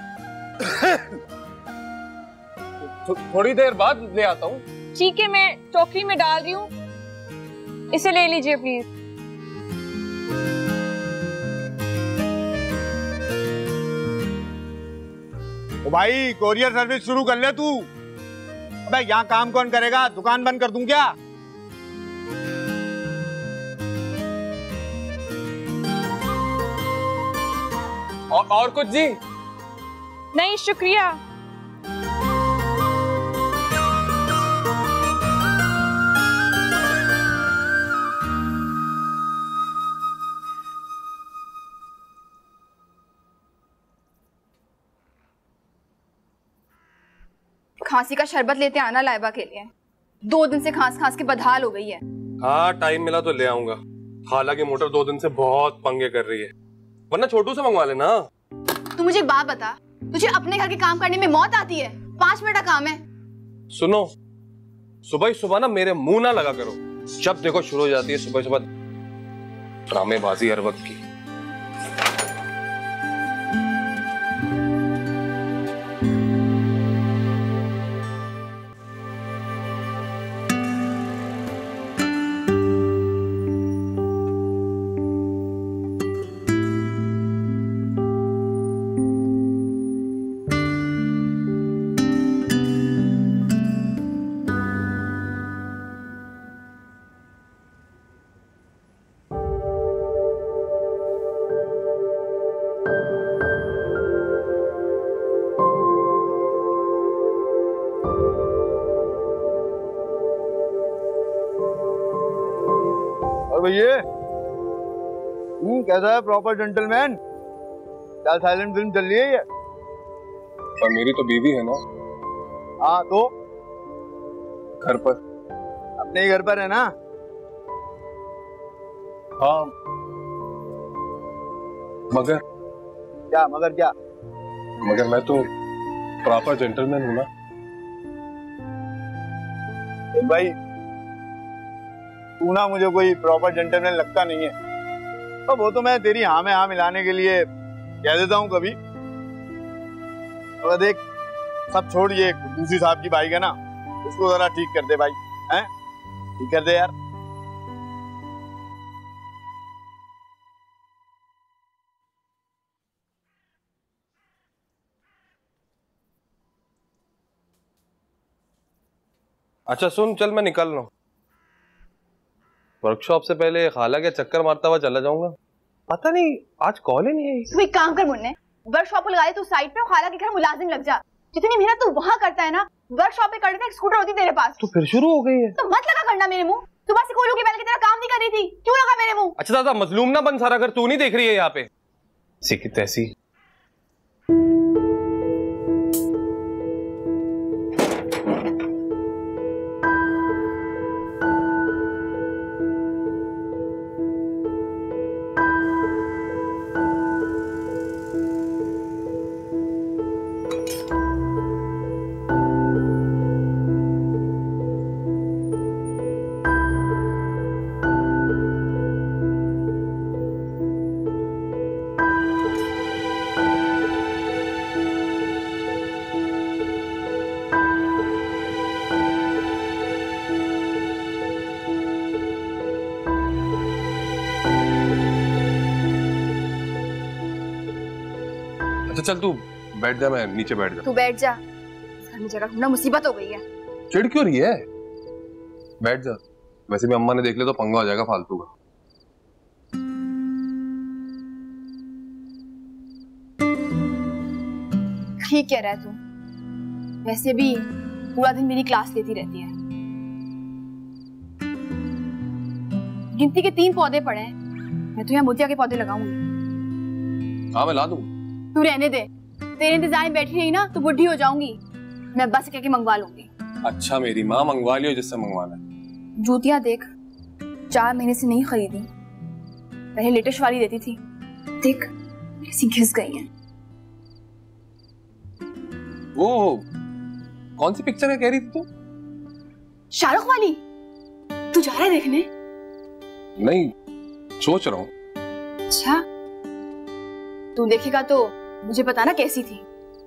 Speaker 2: थो, थोड़ी देर बाद ले आता हूँ।
Speaker 8: ठीक है, मैं टोकरी में डाल रही हूँ, इसे ले लीजिए प्लीज।
Speaker 4: ओ भाई, कोरियर सर्विस शुरू कर ले तू। अबे यहाँ काम कौन करेगा? दुकान बंद कर दूं क्या?
Speaker 2: और, और कुछ जी?
Speaker 8: नहीं शुक्रिया।
Speaker 5: खांसी का शरबत लेते आना लाइबा के लिए, दो दिन से खांस खांस के बदहाल हो गई है।
Speaker 2: हाँ टाइम मिला तो ले आऊंगा। खाला की मोटर दो दिन से बहुत पंगे कर रही है, वरना छोटू से मंगवा लेना।
Speaker 5: तू मुझे एक बात बता, तुझे अपने घर के काम करने में मौत आती है? पांच मिनट का काम है।
Speaker 2: सुनो, सुबह ही सुबह ना मेरे मुंह ना लगा करो, जब देखो शुरू हो जाती है सुबह सुबह। ड्रामेबाजी हर वक्त की।
Speaker 4: भैया हम्म कैसा है प्रॉपर जेंटलमैन? क्या साइलेंट फिल्म चल रही है ये?
Speaker 2: पर मेरी तो बीवी है ना।
Speaker 4: हाँ तो
Speaker 2: घर पर,
Speaker 4: अपने ही घर पर है ना?
Speaker 2: हाँ मगर
Speaker 4: क्या मगर क्या?
Speaker 2: मगर मैं तो प्रॉपर जेंटलमैन हूँ ना।
Speaker 4: भाई तू ना मुझे कोई प्रॉपर जेंटलमैन लगता नहीं है। तो वो तो मैं तेरी हाँ में हाँ मिलाने के लिए कह देता हूँ कभी। तो देख सब छोड़, ये दूसरी साहब की बाइक है ना, उसको जरा ठीक कर दे भाई। हैं ठीक कर दे यार।
Speaker 2: अच्छा सुन, चल मैं निकल रहा हूँ। वर्कशॉप से पहले खाला के चक्कर मारता हुआ चला जाऊंगा। पता नहीं आज कॉल ही नहीं आई।
Speaker 5: तू एक काम कर मुन्ने, वर्कशॉप लगा दे तू साइड पे, खाला के घर मुलाजिम लग जा। जितनी मेहनत तू वहाँ करता है ना, वर्कशॉप पे करते एक स्कूटर होती तेरे पास।
Speaker 2: तो फिर शुरू हो गई है।
Speaker 5: तो मत लगा करना मेरे मुंह। तू बस कोलू की बैल की तरह काम नहीं कर रही थी, क्यों लगा मेरे मुंह?
Speaker 2: अच्छा दादा मजलूम ना बन सारा, अगर तू नहीं देख रही है यहाँ पे सीखी तैसी। चल तू बैठ जा, मैं नीचे बैठ जा।
Speaker 5: तू बैठ जा, घर में जगह ढूंढना मुसीबत हो गई है।
Speaker 2: चिढ़ क्यों रही है? बैठ जा। वैसे भी अम्मा ने देख लिया तो पंगा हो जाएगा फालतू का।
Speaker 5: ठीक कह रहा है तू। वैसे भी पूरा दिन मेरी क्लास लेती रहती है। गिनती के तीन पौधे पड़े हैं, मैं तो यहाँ मोतिया के पौधे लगाऊंगी।
Speaker 2: हाँ मैं ला दूंगा।
Speaker 5: तू रहने दे, तेरे इंतजार में बैठी रही ना तो बुढ़ी हो जाऊंगी। मैं बस कह के मंगवा लूंगी। अच्छा
Speaker 2: मेरी माँ मंगवा लियो जिससे मंगवाना है।
Speaker 5: जूतियां देख, चार महीने से नहीं खरीदी, पहले लेटेस्ट वाली देती थी, देख कैसी घिस गई हैं।
Speaker 2: वो कौन सी पिक्चर है कह रही थी तू?
Speaker 5: शाहरुख वाली। तू जा रहा है देखने?
Speaker 2: नहीं, सोच रहा हूँ।
Speaker 5: अच्छा तू देखेगा तो मुझे बताना कैसी थी।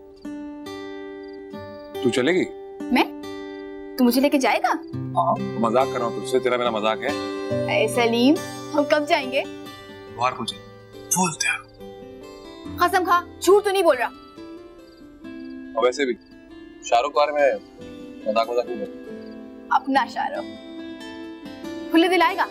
Speaker 2: तू चलेगी? मैं?
Speaker 5: तू मुझे लेके जाएगा?
Speaker 2: हाँ मजाक कर रहा हूँ तुझसे, तेरा मेरा मजाक है।
Speaker 5: अरे सलीम, हम कब जाएंगे?
Speaker 2: बाहर पूछे बोलते हैं।
Speaker 5: कसम खा, झूठ तो नहीं बोल रहा।
Speaker 2: और वैसे भी शाहरुख बारे में मजाक मजाक नहीं करता।
Speaker 5: अपना शाहरुख खुले दिल आएगा।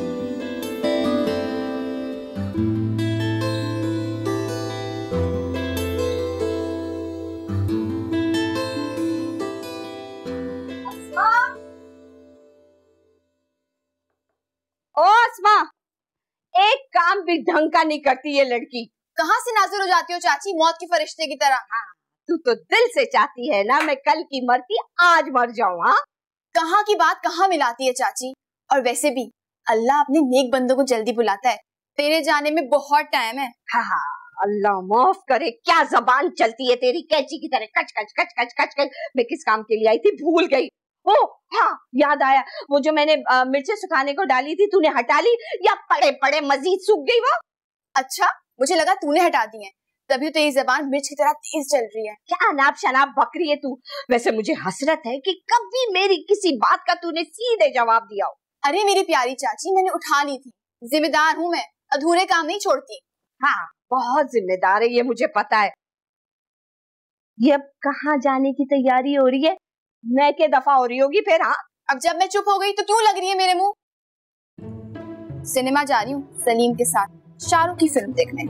Speaker 6: एक काम भी ढंग का नहीं करती ये लड़की।
Speaker 5: कहाँ से नाजुर हो जाती हो चाची, मौत के फरिश्ते की तरह।
Speaker 6: हाँ, तू तो दिल से चाहती है ना मैं कल की मरती आज मर जाऊं। हाँ
Speaker 5: कहाँ की बात कहाँ मिलाती है चाची। और वैसे भी अल्लाह अपने नेक बंदों को जल्दी बुलाता है, तेरे जाने में बहुत टाइम है।
Speaker 6: हाँ हाँ अल्लाह माफ करे, क्या जबान चलती है तेरी, कैची की तरह कच कच कच कच कच कच। मैं किस काम के लिए आई थी भूल गई। ओ हाँ, याद आया, वो जो मैंने मिर्चें सुखाने को डाली थी तूने हटा ली या पड़े पड़े मजीद सूख गई वो?
Speaker 5: अच्छा, मुझे लगा तूने हटा दी है, तभी तो ये जबान मिर्च की तरह तेज चल रही है।
Speaker 6: क्या अनाप शनाप बकरी है तू। वैसे मुझे हसरत है कि कभी मेरी किसी बात का तूने सीधे जवाब दिया हो।
Speaker 5: अरे मेरी प्यारी चाची, मैंने उठा ली थी, जिम्मेदार हूँ मैं, अधूरे काम नहीं छोड़ती।
Speaker 6: हाँ, बहुत जिम्मेदार है, ये मुझे पता है। ये अब कहाँ जाने की तैयारी हो रही है? मैं के दफा हो रही होगी फिर? हाँ,
Speaker 5: अब जब मैं चुप हो गई तो क्यों लग रही है मेरे मुंह? सिनेमा जा रही हूँ सलीम के साथ, शाहरुख की फिल्म देखने।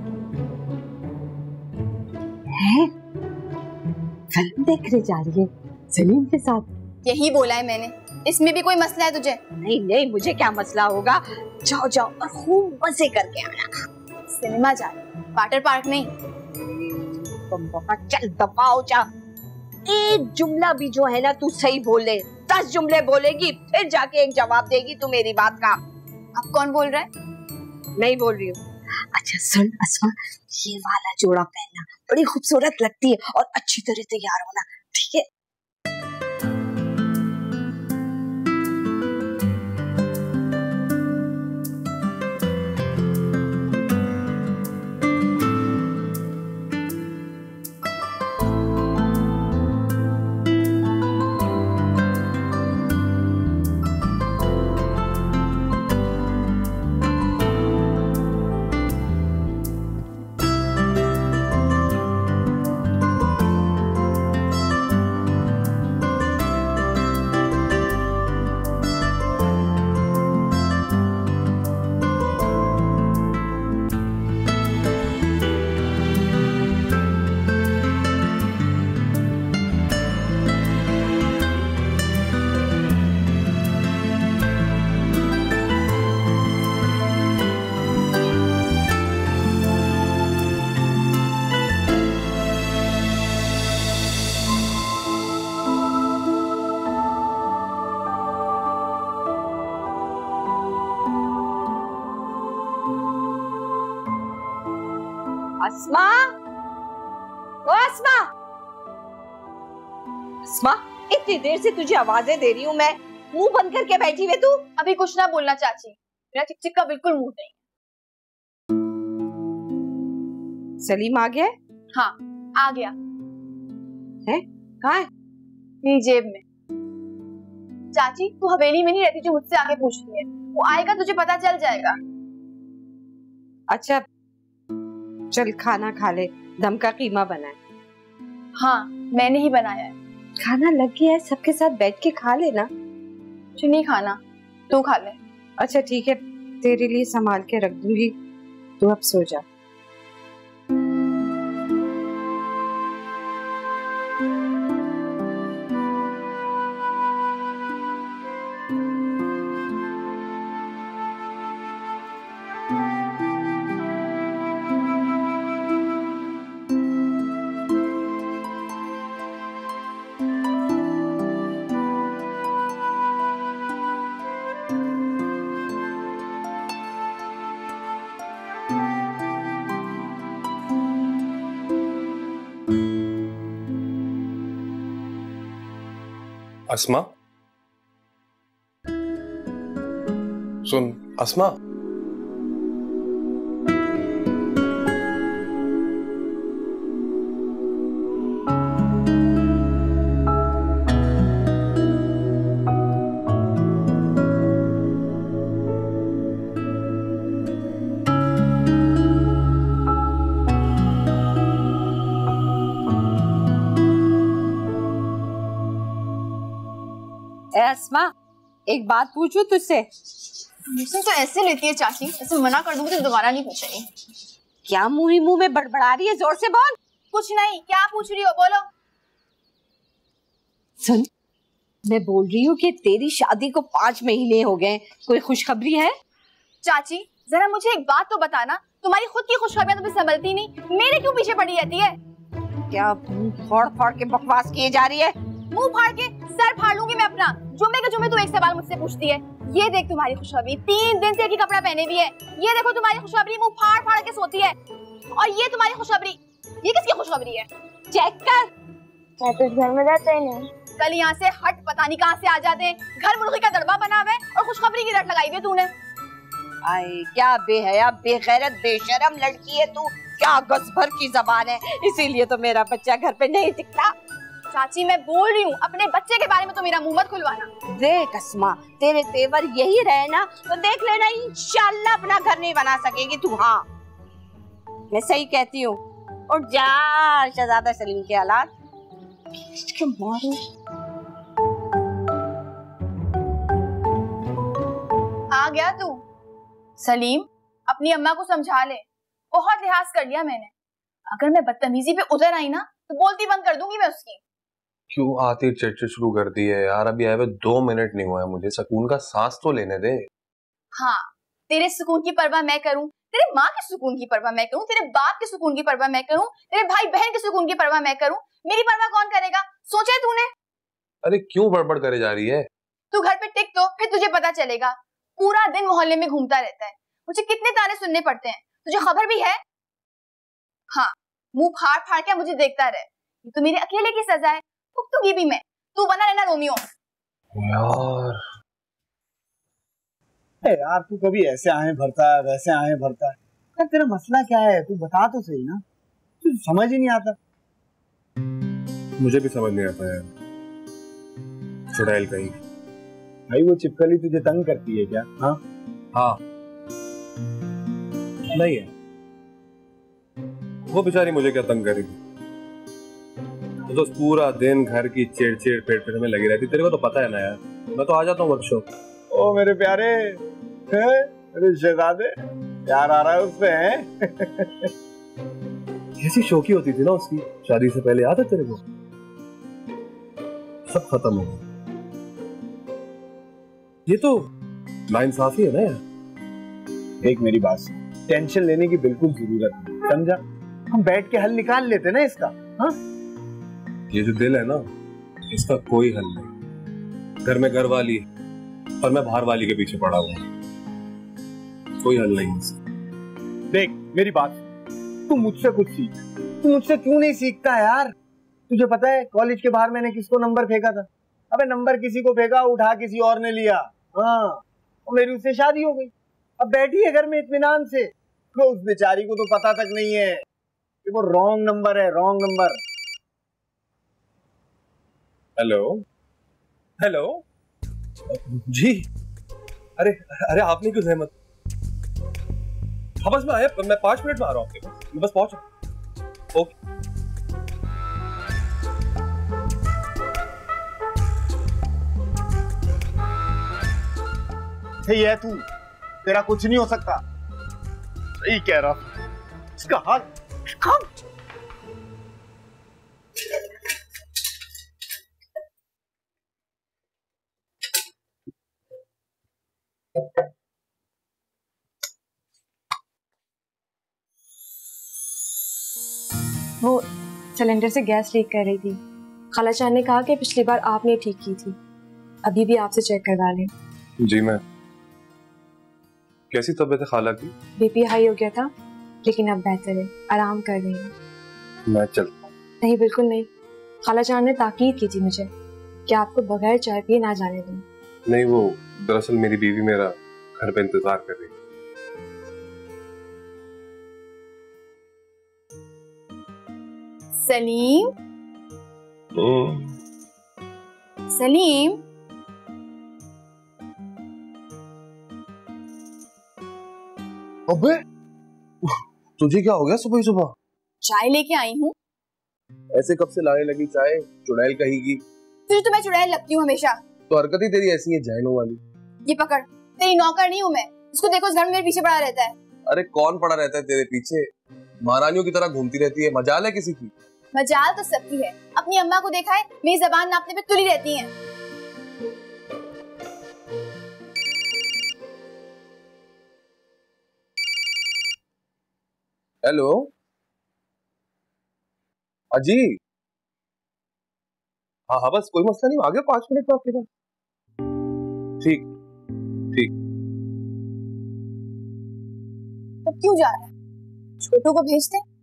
Speaker 6: है? फिल्म देखने जा रही है सलीम के साथ?
Speaker 5: यही बोला है मैंने, इसमें भी कोई मसला है तुझे?
Speaker 6: नहीं नहीं, मुझे क्या मसला होगा, जाओ जाओ और खूब मजे करके आना।
Speaker 5: सिनेमा जा रही, वाटर पार्क नहीं।
Speaker 6: चल दफा हो जा। एक जुमला भी जो है ना तू सही बोल ले, दस जुमले बोलेगी फिर जाके एक जवाब देगी तू मेरी बात का।
Speaker 5: अब कौन बोल रहा है?
Speaker 6: नहीं बोल रही हूँ। अच्छा सुन अस्मा, ये वाला जोड़ा पहनना, बड़ी खूबसूरत लगती है, और अच्छी तरह तैयार होना, ठीक है? अस्मा, ओ अस्मा, अस्मा, इतनी देर से तुझे आवाजें दे रही हूँ मैं, मुंह बंद करके बैठी हुई तू।
Speaker 5: अभी कुछ ना बोलना चाची, मेरा चिक चिक का बिल्कुल मुंह नहीं।
Speaker 6: सलीम आ गया?
Speaker 5: हाँ, आ गया।
Speaker 6: है? कहाँ है?
Speaker 5: मेरी जेब में। चाची, तू हवेली में नहीं रहती जो मुझसे आके पूछती है, वो आएगा तुझे पता चल जाएगा।
Speaker 6: अच्छा चल खाना खा ले, दम का कीमा बना है।
Speaker 5: हाँ, मैंने ही बनाया है।
Speaker 6: खाना लग गया है, सबके साथ बैठ के खा लेना।
Speaker 5: मुझे नहीं खाना, तू खा ले।
Speaker 6: अच्छा ठीक है, तेरे लिए संभाल के रख दूंगी, तू अब सो जा।
Speaker 2: अस्मा, सुन अस्मा,
Speaker 6: अस्मा, एक बात पूछूं तुझसे?
Speaker 5: मुझसे तो ऐसे लेती है चाची, ऐसे मना कर दूंगी तो दोबारा नहीं पूछेगी।
Speaker 6: क्या मुंह ही मुंह में बड़बड़ा रही है, जोर से बोल।
Speaker 5: कुछ नहीं, क्या पूछ रही हो, बोलो।
Speaker 6: सुन, मैं बोल रही हूँ कि तेरी शादी को पांच महीने हो गए, कोई खुशखबरी है?
Speaker 5: चाची जरा मुझे एक बात तो बताना, तुम्हारी खुद की खुशखबरियां तो भी संभलती नहीं, मेरे क्यों पीछे पड़ी रहती है?
Speaker 6: क्या मुंह फाड़ फाड़ के बकवास किए जा रही है?
Speaker 5: मुंह फाड़ के सर फाड़ लूंगी मैं अपना। जुम्मे के जुम्मे तू एक सवाल मुझसे पूछती है। ये देख तुम्हारी खुशखबरी, तीन दिन से एक ही कपड़ा पहने भी है। ये देखो तुम्हारी खुशखबरी, मुंह फाड़ फाड़ के सोती है। और ये तुम्हारी खुशखबरी, ये किसकी खुशखबरी है?
Speaker 6: चेक कर।
Speaker 5: मैं तो घर में रहता ही नहीं। कल यहाँ से हट, पता नहीं कहाँ से आ जाते हैं। घर मुर्गी का दड़बा बना हुआ है और खुशखबरी की रट लगाई हुई है तूने।
Speaker 6: आई क्या बेहया बेगैरत बेशरम लड़की है तू, क्या गज भर की जबान है, इसीलिए तो मेरा बच्चा घर पे नहीं टिकता।
Speaker 5: चाची मैं बोल रही हूँ, अपने बच्चे के बारे में तो मेरा मुंह मत खुलवाना।
Speaker 6: देख अस्मा, तेरे तेवर यही रहे ना तो देख लेना इंशाल्लाह अपना घर नहीं बना सकेगी तू। हाँ मैं सही कहती हूँ। और जा शहजादा सलीम के हालात मारो।
Speaker 5: आ गया तू। सलीम अपनी अम्मा को समझा ले, बहुत लिहाज कर लिया मैंने। अगर मैं बदतमीजी पे उतर आई ना तो बोलती बंद कर दूंगी मैं उसकी।
Speaker 2: क्यों आती चिड़चिड़ शुरू कर दी है यार? अभी आए हुए दो मिनट नहीं हुआ है, मुझे सुकून का सांस तो लेने दे।
Speaker 5: हाँ तेरे सुकून की परवाह मैं करूं, तेरे माँ के सुकून की परवाह मैं करूं, तेरे बाप के सुकून की परवाह मैं करूं, तेरे भाई बहन के सुकून की परवाह मैं करूं, मेरी परवाह कौन करेगा? सोचा है तूने?
Speaker 2: अरे क्यों बड़बड़ करे जा रही है?
Speaker 5: तू घर पे टिक तो फिर तुझे पता चलेगा। पूरा दिन मोहल्ले में घूमता रहता है, मुझे कितने ताने सुनने पड़ते हैं, तुझे खबर भी है? हाँ मुंह फाड़ फाड़ के मुझे देखता रहे, ये तो मेरे अकेले की सजा है, भुगतूंगी भी मैं। तू बना रहना रोमियो।
Speaker 2: यार
Speaker 4: यार तू कभी ऐसे आए भरता है वैसे आए भरता है, यार तेरा मसला क्या है? तू बता तो सही ना, तू समझ ही नहीं आता।
Speaker 2: मुझे भी समझ नहीं आता यार, चुड़ैल कहीं।
Speaker 4: भाई वो चिपकली तुझे तंग करती है क्या? हाँ
Speaker 2: हाँ नहीं है, वो बेचारी मुझे क्या तंग करेगी? तो, तो पूरा दिन घर की चिड़ चिड़ पेड़ पेड़ में लगी रहती, तेरे को तो पता है ना यार। मैं तो आ जाता हूँ वर्कशॉप।
Speaker 4: ओ मेरे प्यारे, मेरे शहजादे, प्यार आ रहा है उससे हैं?
Speaker 2: कैसी शौकी होती थी ना उसकी शादी से पहले, याद है तेरे को? सब खत्म हो गया। ये तो नाइंसाफी है ना यार।
Speaker 4: देख मेरी बात सुन, टेंशन लेने की बिल्कुल जरूरत नहीं, समझा? हम बैठ के हल निकाल लेते ना इसका। हाँ
Speaker 2: ये जो दिल है ना, इसका कोई हल नहीं। घर में घर वाली और मैं बाहर वाली के पीछे पड़ा हुआ, कोई हल नहीं इसका।
Speaker 4: देख मेरी बात, तू मुझसे कुछ सीख। तू मुझसे क्यों नहीं सीखता यार? तुझे पता है कॉलेज के बाहर मैंने किसको नंबर फेंका था? अबे नंबर किसी को फेंका, उठा किसी और ने लिया। हाँ और मेरी उससे शादी हो गई। अब बैठी है घर में इत्मीनान से, तो उस बेचारी को तो पता तक नहीं है कि वो रॉन्ग नंबर है, रॉन्ग नंबर।
Speaker 2: हेलो हेलो जी, अरे अरे आपने क्यों जहमत? हाँ बस मैं आया, मैं पांच मिनट में आ रहा हूँ आपके पास, मैं बस पहुंच रहा हूँ। ओके।
Speaker 4: सही है तू, तेरा कुछ नहीं हो सकता। सही कह रहा, इसका हाल कब?
Speaker 8: वो सिलेंडर से गैस लीक कर रही थी। खाला जान ने कहा कि पिछली बार आपने ठीक की थी, अभी भी आपसे चेक करवा लें।
Speaker 2: जी मैं। कैसी तबीयत है खाला की?
Speaker 8: बीपी हाई हो गया था, लेकिन अब बेहतर है, आराम कर रही है।
Speaker 2: मैं चलता हूँ।
Speaker 8: नहीं बिल्कुल नहीं, खाला जान ने ताकीद की थी मुझे कि आपको बगैर चाय पिए ना जाने दूं।
Speaker 2: नहीं वो दरअसल मेरी बीवी मेरा घर पे इंतजार कर रही है।
Speaker 5: सलीम, सलीम,
Speaker 2: अबे तुझे क्या हो गया सुबह सुबह?
Speaker 5: चाय लेके आई हूँ।
Speaker 2: ऐसे कब से लाने लगी चाय? चुड़ैल कहेगी।
Speaker 5: तुझे तो मैं चुड़ैल लगती हूँ हमेशा।
Speaker 2: तो हरकत ही तेरी ऐसी है जहनों वाली।
Speaker 5: ये पकड़, तेरी नौकर नहीं हूँ मैं। उसको देखो इस घर में मेरे पीछे पड़ा रहता है।
Speaker 2: अरे कौन पड़ा रहता है तेरे पीछे? महारानियों की तरह घूमती रहती है, मजाल है किसी की?
Speaker 5: मजाल तो सबकी है। अपनी अम्मा को देखा है, मेरी जबान नापने पे तुली रहती है।
Speaker 2: हेलो अजी। हाँ हाँ बस कोई मसला नहीं, आ गया पांच मिनट में आपके पास। ठीक ठीक।
Speaker 5: तो क्यों जा रहा है? छोटू को भेज दे।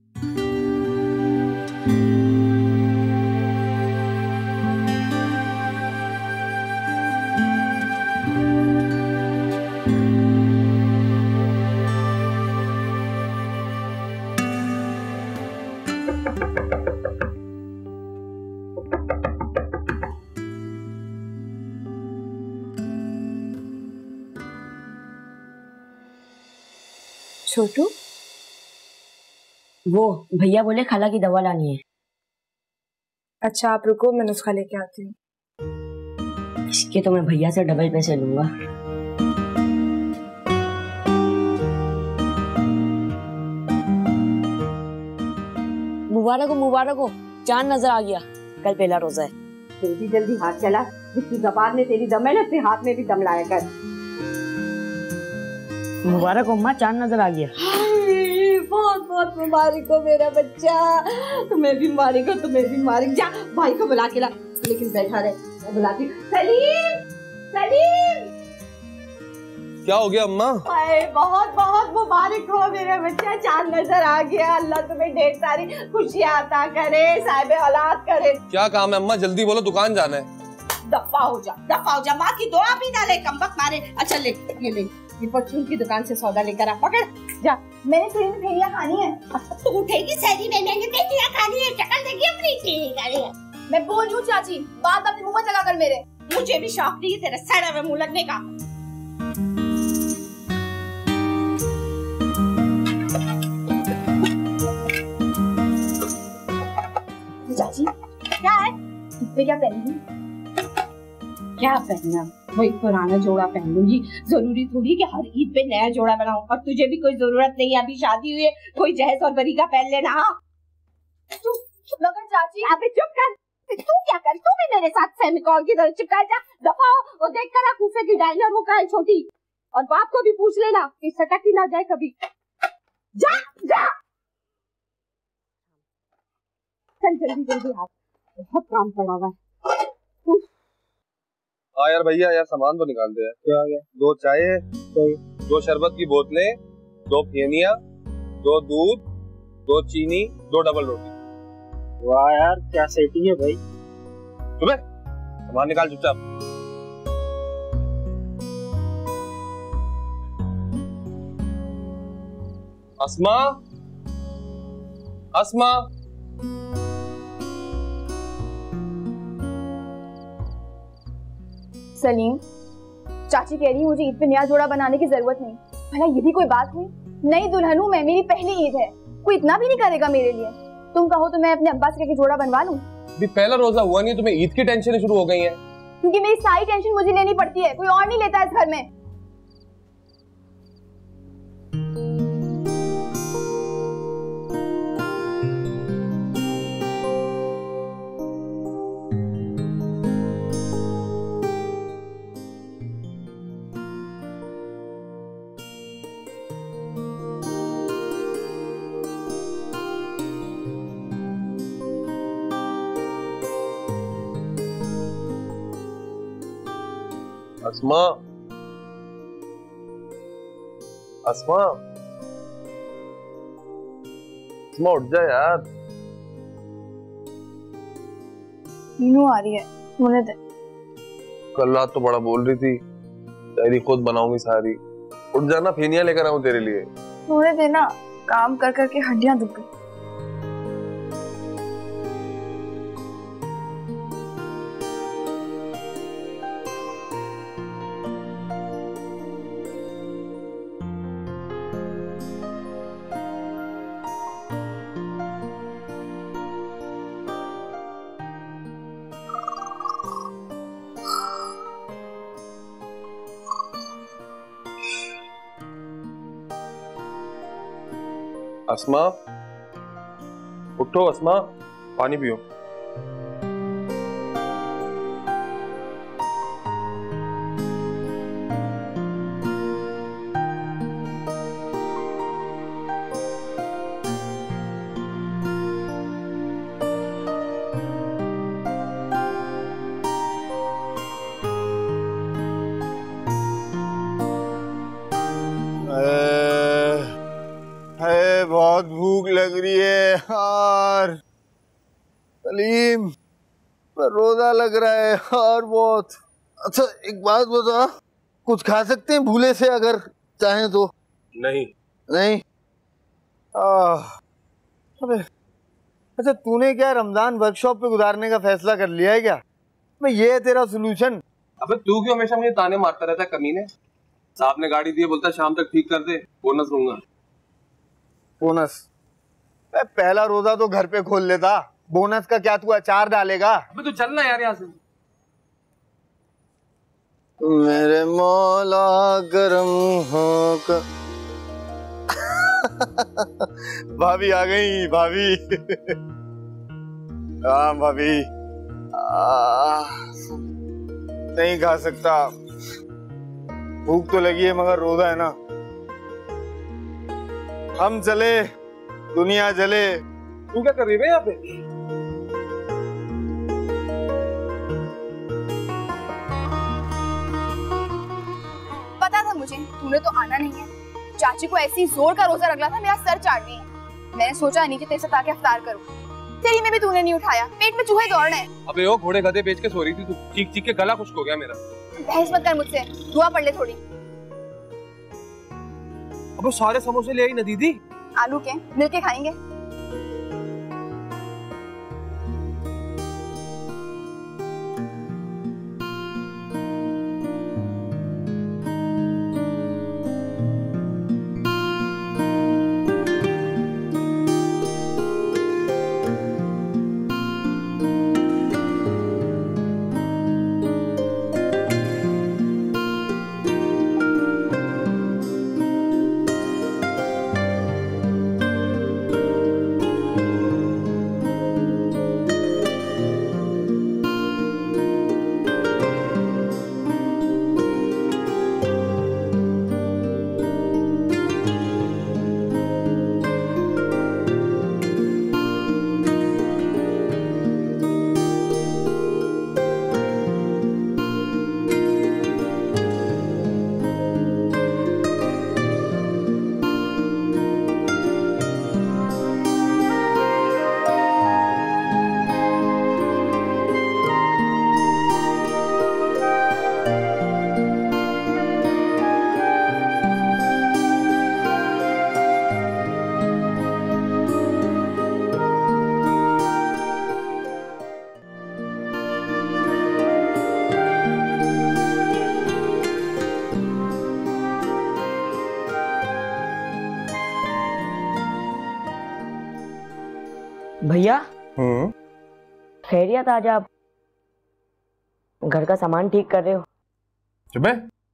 Speaker 8: छोटू,
Speaker 6: वो भैया बोले खाला की दवा लानी है।
Speaker 8: अच्छा आप रुको, मैं नुस्खा लेके आती हूँ।
Speaker 6: इसके तो मैं भैया से डबल पैसे लूंगा।
Speaker 9: मुबारक हो मुबारक हो, चांद नजर आ गया। कल पहला रोजा है।
Speaker 6: जल्दी जल्दी हाथ चला, जिसकी जबान में तेरी दम है ना, उसके हाथ में भी दम लाया कर।
Speaker 9: मुबारक हो अम्मा, चांद नजर आ गया।
Speaker 6: बहुत बहुत मुबारक हो मेरा बच्चा। तुम्हें भी मुबारक हो, तुम्हें भी मुबारक। जा भाई को बुला के ला, लेकिन बैठा रहे, मैं बुलाती हूँ। सलीम, सलीम।
Speaker 2: क्या हो गया अम्मा?
Speaker 6: बहुत बहुत मुबारक हो मेरा बच्चा, चांद नजर आ गया। अल्लाह तुम्हें ढेर सारी खुशियां अता करे, साहिब औलाद करे।
Speaker 2: क्या काम है अम्मा, जल्दी बोलो, दुकान जाना है।
Speaker 6: दफा हो जा, दफा हो जा, माँ की दुआ भी ना ले, कमबख्त मारे। अच्छा ले, ये ले, ये परचून की दुकान से सौदा लेकर आ, पकड़ जा।
Speaker 5: मैंने सहरी में फेरियां खानी है।
Speaker 6: तू उठेगी सहरी में, मैंने फेरियां खानी है, शक्ल देखी अपनी फेरी।
Speaker 5: मैं बोल रही हूँ चाची, बात अपने मुंह में लगा कर मेरे।
Speaker 6: मुझे भी शौक नहीं है तेरे सड़े में मुंह लगने का।
Speaker 5: चाची क्या है, इस पे क्या पहनी?
Speaker 6: क्या पहनना, वही पुराना जोड़ा पहन लूंगी। जरूरी थोड़ी कि हर ईद पे नया जोड़ा बनाऊं। और तुझे भी कोई जरूरत नहीं है, अभी शादी हुई है, कोई जहेज और बरी का पहन लेना। हाँ
Speaker 5: मगर चाची,
Speaker 6: अबे चुप कर। तू क्या कर, तू भी मेरे साथ फेमिकॉल की तरह चिपका जा। दफा हो, वो देख कर कूफे की डायनर वो का है छोटी। और बाप को भी पूछ लेना कि सटक ही ना जाए कभी। जा जा, चल जल्दी जल्दी हाथ, बहुत काम पड़ा हुआ है।
Speaker 2: हाँ यार भैया, यार सामान तो निकालते हैं। क्या आ गया? दो चाय, दो शरबत की बोतलें, दो फेनिया, दो दूध, दो चीनी, दो डबल रोटी।
Speaker 10: वाह यार, क्या सेटिंग है भाई।
Speaker 2: तुम्हें सामान निकाल चुपचाप। अस्मा, अस्मा।
Speaker 5: सलीम, चाची कह रही है मुझे ईद पे नया जोड़ा बनाने की जरूरत नहीं। भला ये भी कोई बात हुई? नई दुल्हन हूँ मैं, मेरी पहली ईद है, कोई इतना भी नहीं करेगा मेरे लिए। तुम कहो तो मैं अपने अब्बास के जोड़ा बनवा लूं।
Speaker 2: अभी पहला रोजा हुआ नहीं, तुम्हें ईद की टेंशन शुरू हो गई है।
Speaker 5: क्योंकि मेरी सारी टेंशन मुझे लेनी पड़ती है, कोई और नहीं लेता इस घर में।
Speaker 2: अस्मा, अस्मा, अस्मा उठ जा यार।
Speaker 5: नीनू आ रही है, मुझे दे।
Speaker 2: कल रात तो बड़ा बोल रही थी, तेरी खुद बनाऊंगी सारी। उठ जाना, फेनिया लेकर आऊं तेरे लिए।
Speaker 5: मुझे देना, काम कर कर के हड्डियां दुख गई।
Speaker 2: अस्मा, उठो अस्मा, पानी पियो।
Speaker 4: बहुत भूख लग रही है यार। सलीम, रोजा लग रहा है और बहुत। अच्छा एक बात बता, कुछ खा सकते हैं भूले से अगर चाहें तो?
Speaker 2: नहीं
Speaker 4: नहीं। अबे अच्छा, तूने क्या रमजान वर्कशॉप पे गुजारने का फैसला कर लिया है क्या? मैं ये है तेरा सोल्यूशन?
Speaker 2: अबे तू क्यों हमेशा मुझे ताने मारता रहता है कमीने? साहब ने गाड़ी दी है, बोलता शाम तक ठीक कर दे, बोनस दूंगा।
Speaker 4: बोनस? पहला रोजा तो घर पे खोल लेता, बोनस का क्या तू अचार डालेगा?
Speaker 2: अबे तू चलना यार यहाँ से।
Speaker 4: मेरे मौला गरम हो कर भाभी आ गई, भाभी। हाँ भाभी, नहीं खा सकता, भूख तो लगी है मगर रोजा है ना। हम चले दुनिया जले।
Speaker 2: तू क्या कर रही है यहाँ पे?
Speaker 5: पता था मुझे, तूने तो आना नहीं है। चाची को ऐसी जोर का रोजा रख था, मेरा सर चाट रही है। मैंने सोचा नीचे तेरे साथ आके अफ्तार करूं, तेरी में भी तूने नहीं उठाया, पेट में चूहे दौड़ रहे हैं।
Speaker 2: अबे ओ घोड़े गधे बेच के सो रही थी तू, चीख चीख के गला खुश्क हो गया मेरा।
Speaker 5: बहस मत कर मुझसे, दुआ पढ़ ले थोड़ी।
Speaker 2: अबे सारे समोसे ले आई ना दीदी।
Speaker 5: आलू के, मिलके खाएंगे।
Speaker 9: भैया
Speaker 4: हम्म,
Speaker 9: खैरियत, आज आप घर का सामान ठीक कर रहे हो?
Speaker 2: चुपे।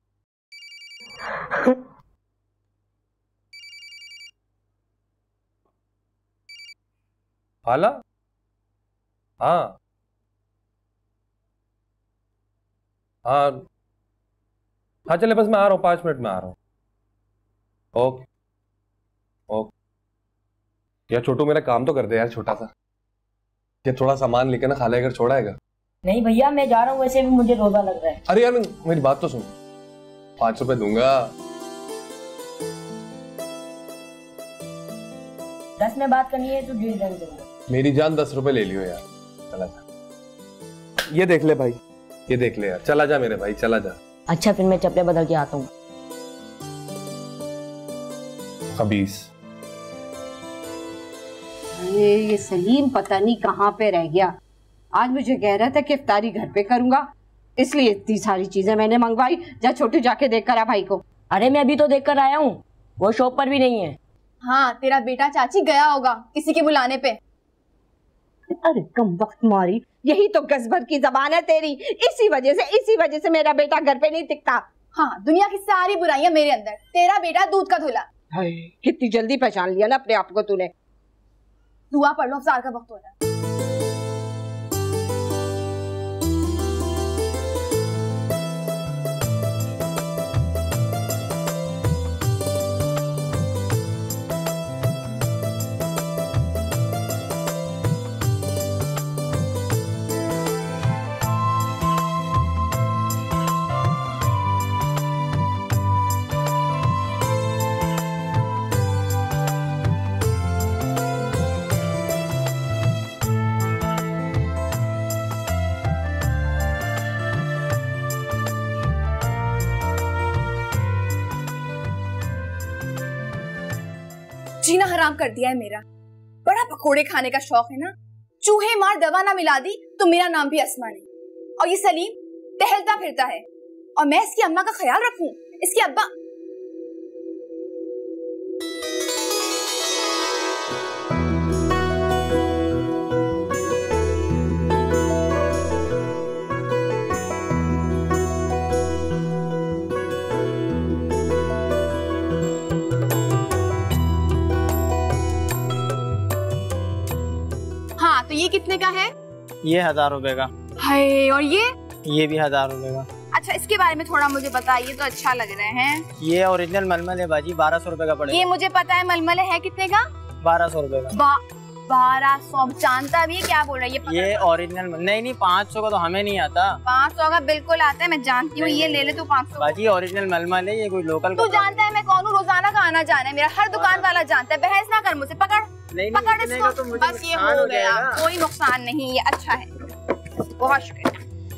Speaker 2: खाला? हाँ हाँ हाँ, चले बस मैं आ रहा हूँ, पांच मिनट में आ रहा हूँ। Okay okay. यार छोटू मेरा काम तो कर दे यार, छोटा सा ये थोड़ा सामान लेके ना खाला घर छोड़ाएगा।
Speaker 9: नहीं भैया मैं जा रहा हूँ, वैसे भी मुझे रोजा लग रहा है।
Speaker 2: अरे यार मेरी बात तो सुन, पांच रुपए दूंगा।
Speaker 9: दस में बात करनी है तो डेढ़ डन दूंगा।
Speaker 2: मेरी जान दस रुपए ले लियो यार, चला जा। ये देख ले भाई, ये देख ले यार, चला जा मेरे भाई, चला जा।
Speaker 9: अच्छा फिर मैं चप्पलें बदल के आता हूँ।
Speaker 2: खबीस।
Speaker 6: अरे ये सलीम पता नहीं कहाँ पे रह गया। आज मुझे कह रहा था कि इफ्तारी घर पे करूंगा, इसलिए इतनी सारी चीजें मैंने मंगवाई। जा छोटू जाके देख कर आ भाई को।
Speaker 9: अरे मैं अभी तो देख कर आया हूँ, वो शॉप पर भी नहीं है।
Speaker 5: हाँ तेरा बेटा चाची गया होगा किसी के बुलाने पे।
Speaker 6: अरे कम वक्त मारी, यही तो गजबर की जबान है तेरी। इसी वजह से इसी वजह से मेरा बेटा घर पे नहीं टिकता।
Speaker 5: हाँ दुनिया की सारी बुराइयां मेरे अंदर, तेरा बेटा दूध का धुला।
Speaker 6: कितनी जल्दी पहचान लिया ना अपने आप को तूने।
Speaker 5: दुआ पढ़ लो, अफ्तार का वक्त हो रहा है। जीना हराम कर दिया है मेरा। बड़ा पकोड़े खाने का शौक है ना, चूहे मार दवा ना मिला दी तो मेरा नाम भी अस्मा नहीं। और ये सलीम टहलता फिरता है और मैं इसकी अम्मा का ख्याल रखूं। इसके अब्बा कितने का है?
Speaker 10: ये हजार रुपए का।
Speaker 5: हाय, और ये?
Speaker 10: ये भी हजार रुपए का।
Speaker 5: अच्छा, इसके बारे में थोड़ा मुझे बताइए तो अच्छा लग रहे हैं।
Speaker 10: ये ओरिजिनल मलमल है बाजी, बारह सौ रुपए का पड़ेगा।
Speaker 5: ये मुझे पता है, मलमल है कितने का?
Speaker 10: बारह सौ रुपए का।
Speaker 5: बा, बारह सौ जानता भी है, क्या बोल रहा है ये?
Speaker 10: ये ओरिजिनल नहीं नहीं पाँच सौ का तो हमें नहीं आता।
Speaker 5: पाँच सौ का बिल्कुल आता है, मैं जानती हूँ। ये ले ले तू पाँच सौ।
Speaker 10: बाजी ओरिजिनल मलमल है, ये कोई लोकल।
Speaker 5: तू जानता है मैं कौन हूँ, रोजाना का आना जाना है मेरा, हर दुकान वाला जानता है। बहस ना कर मुझसे, पकड़
Speaker 10: नहीं,
Speaker 5: पकड़
Speaker 10: नहीं,
Speaker 5: इसको।
Speaker 10: तो
Speaker 5: बस ये हो गया, कोई नुकसान नहीं, ये अच्छा है, बहुत शुक्रिया।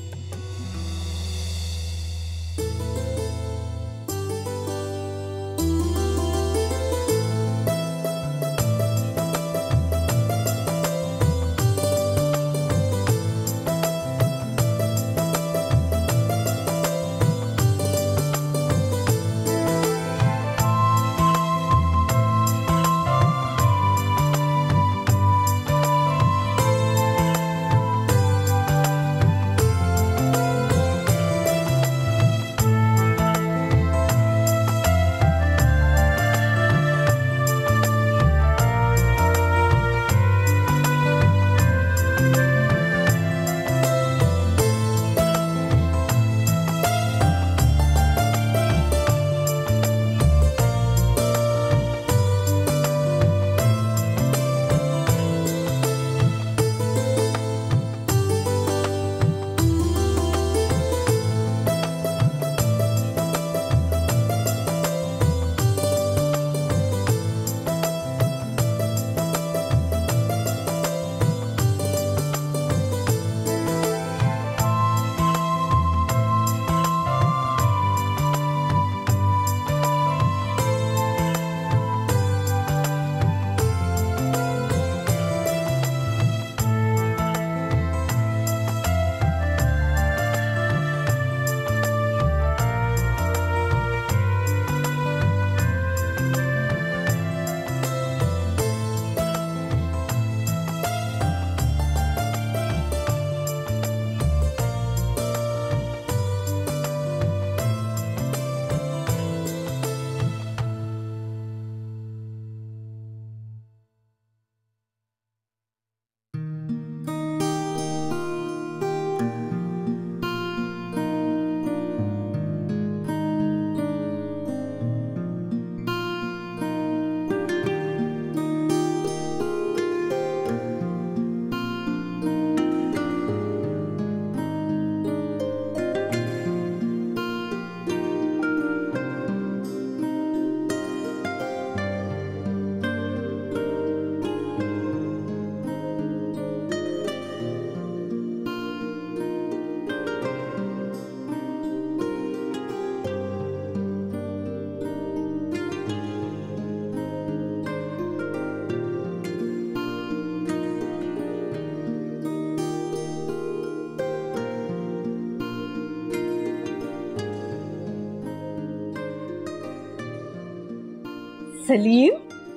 Speaker 6: सलीम,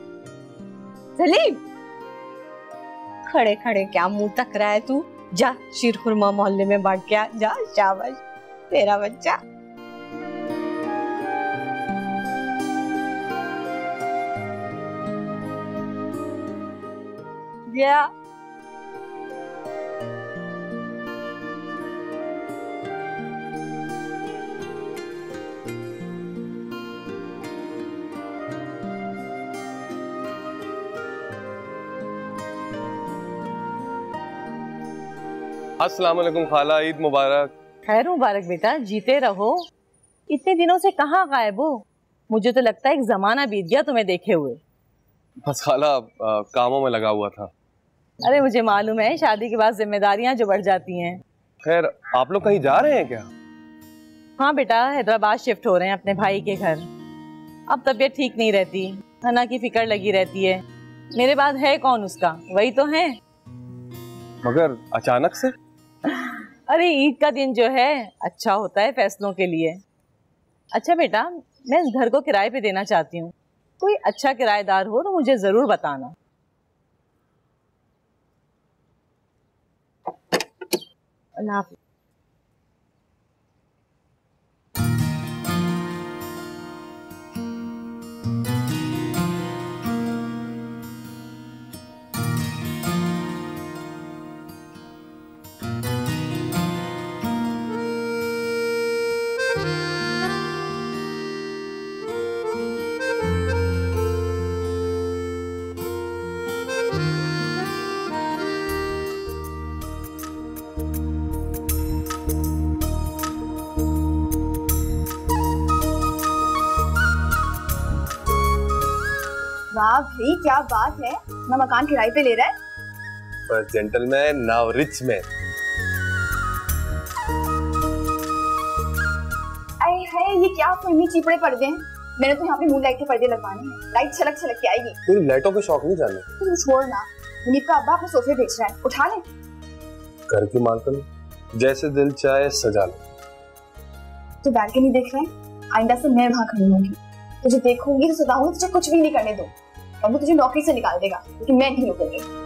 Speaker 6: सलीम, खड़े खड़े क्या मुंह तक रहा है तू? जा शीर खुरमा मोहल्ले में बांट के आ जा। शाबाश तेरा बच्चा। गया
Speaker 2: अस्सलाम वालेकुम खाला, ईद मुबारक।
Speaker 3: खैर मुबारक बेटा, जीते रहो। इतने दिनों से कहाँ गायब हो? मुझे तो लगता है एक जमाना बीत गया तुम्हें देखे हुए।
Speaker 2: बस खाला आ, कामों में लगा हुआ था।
Speaker 3: अरे मुझे मालूम है, शादी के बाद जिम्मेदारियां जो बढ़ जाती हैं।
Speaker 2: खैर आप लोग कहीं जा रहे हैं क्या?
Speaker 3: हाँ बेटा, हैदराबाद शिफ्ट हो रहे हैं अपने भाई के घर। अब तबीयत ठीक नहीं रहती, हन्ना की फिक्र लगी रहती है। मेरे बाद है कौन उसका, वही तो है।
Speaker 2: मगर अचानक से?
Speaker 3: अरे ईद का दिन जो है अच्छा होता है फैसलों के लिए। अच्छा बेटा, मैं इस घर को किराए पे देना चाहती हूँ। कोई अच्छा किराएदार हो तो मुझे जरूर बताना। अल्लाह हाफ़िज़।
Speaker 5: वाह भाई क्या बात है, ना मकान किराए पे ले रहा है।
Speaker 2: First gentleman now rich man.
Speaker 5: अरे है ये क्या फर्मी चिपड़े पर्दे हैं, मैंने तो यहाँ पे मून लाइट के पर्दे लगवाने हैं, लाइट छलक छलक के आएगी।
Speaker 2: तेरी लाइटों के शौक नहीं जाने।
Speaker 5: तू छोड़ ना, मुनीब का अब्बा अपने सोफे बेच रहा है, उठा ले।
Speaker 2: घर की मालकिन जैसे दिल चाहे सजा ले।
Speaker 5: तू बैल्कनी देख रहा है, आइंदा से मैं वहाँ खड़ी होंगी, तुझे देखूंगी तो सदाऊंगी, तुझे कुछ भी नहीं करने दूं, और वो तुझे नौकरी से निकाल देगा, क्योंकि मैं नहीं रुकूंगी।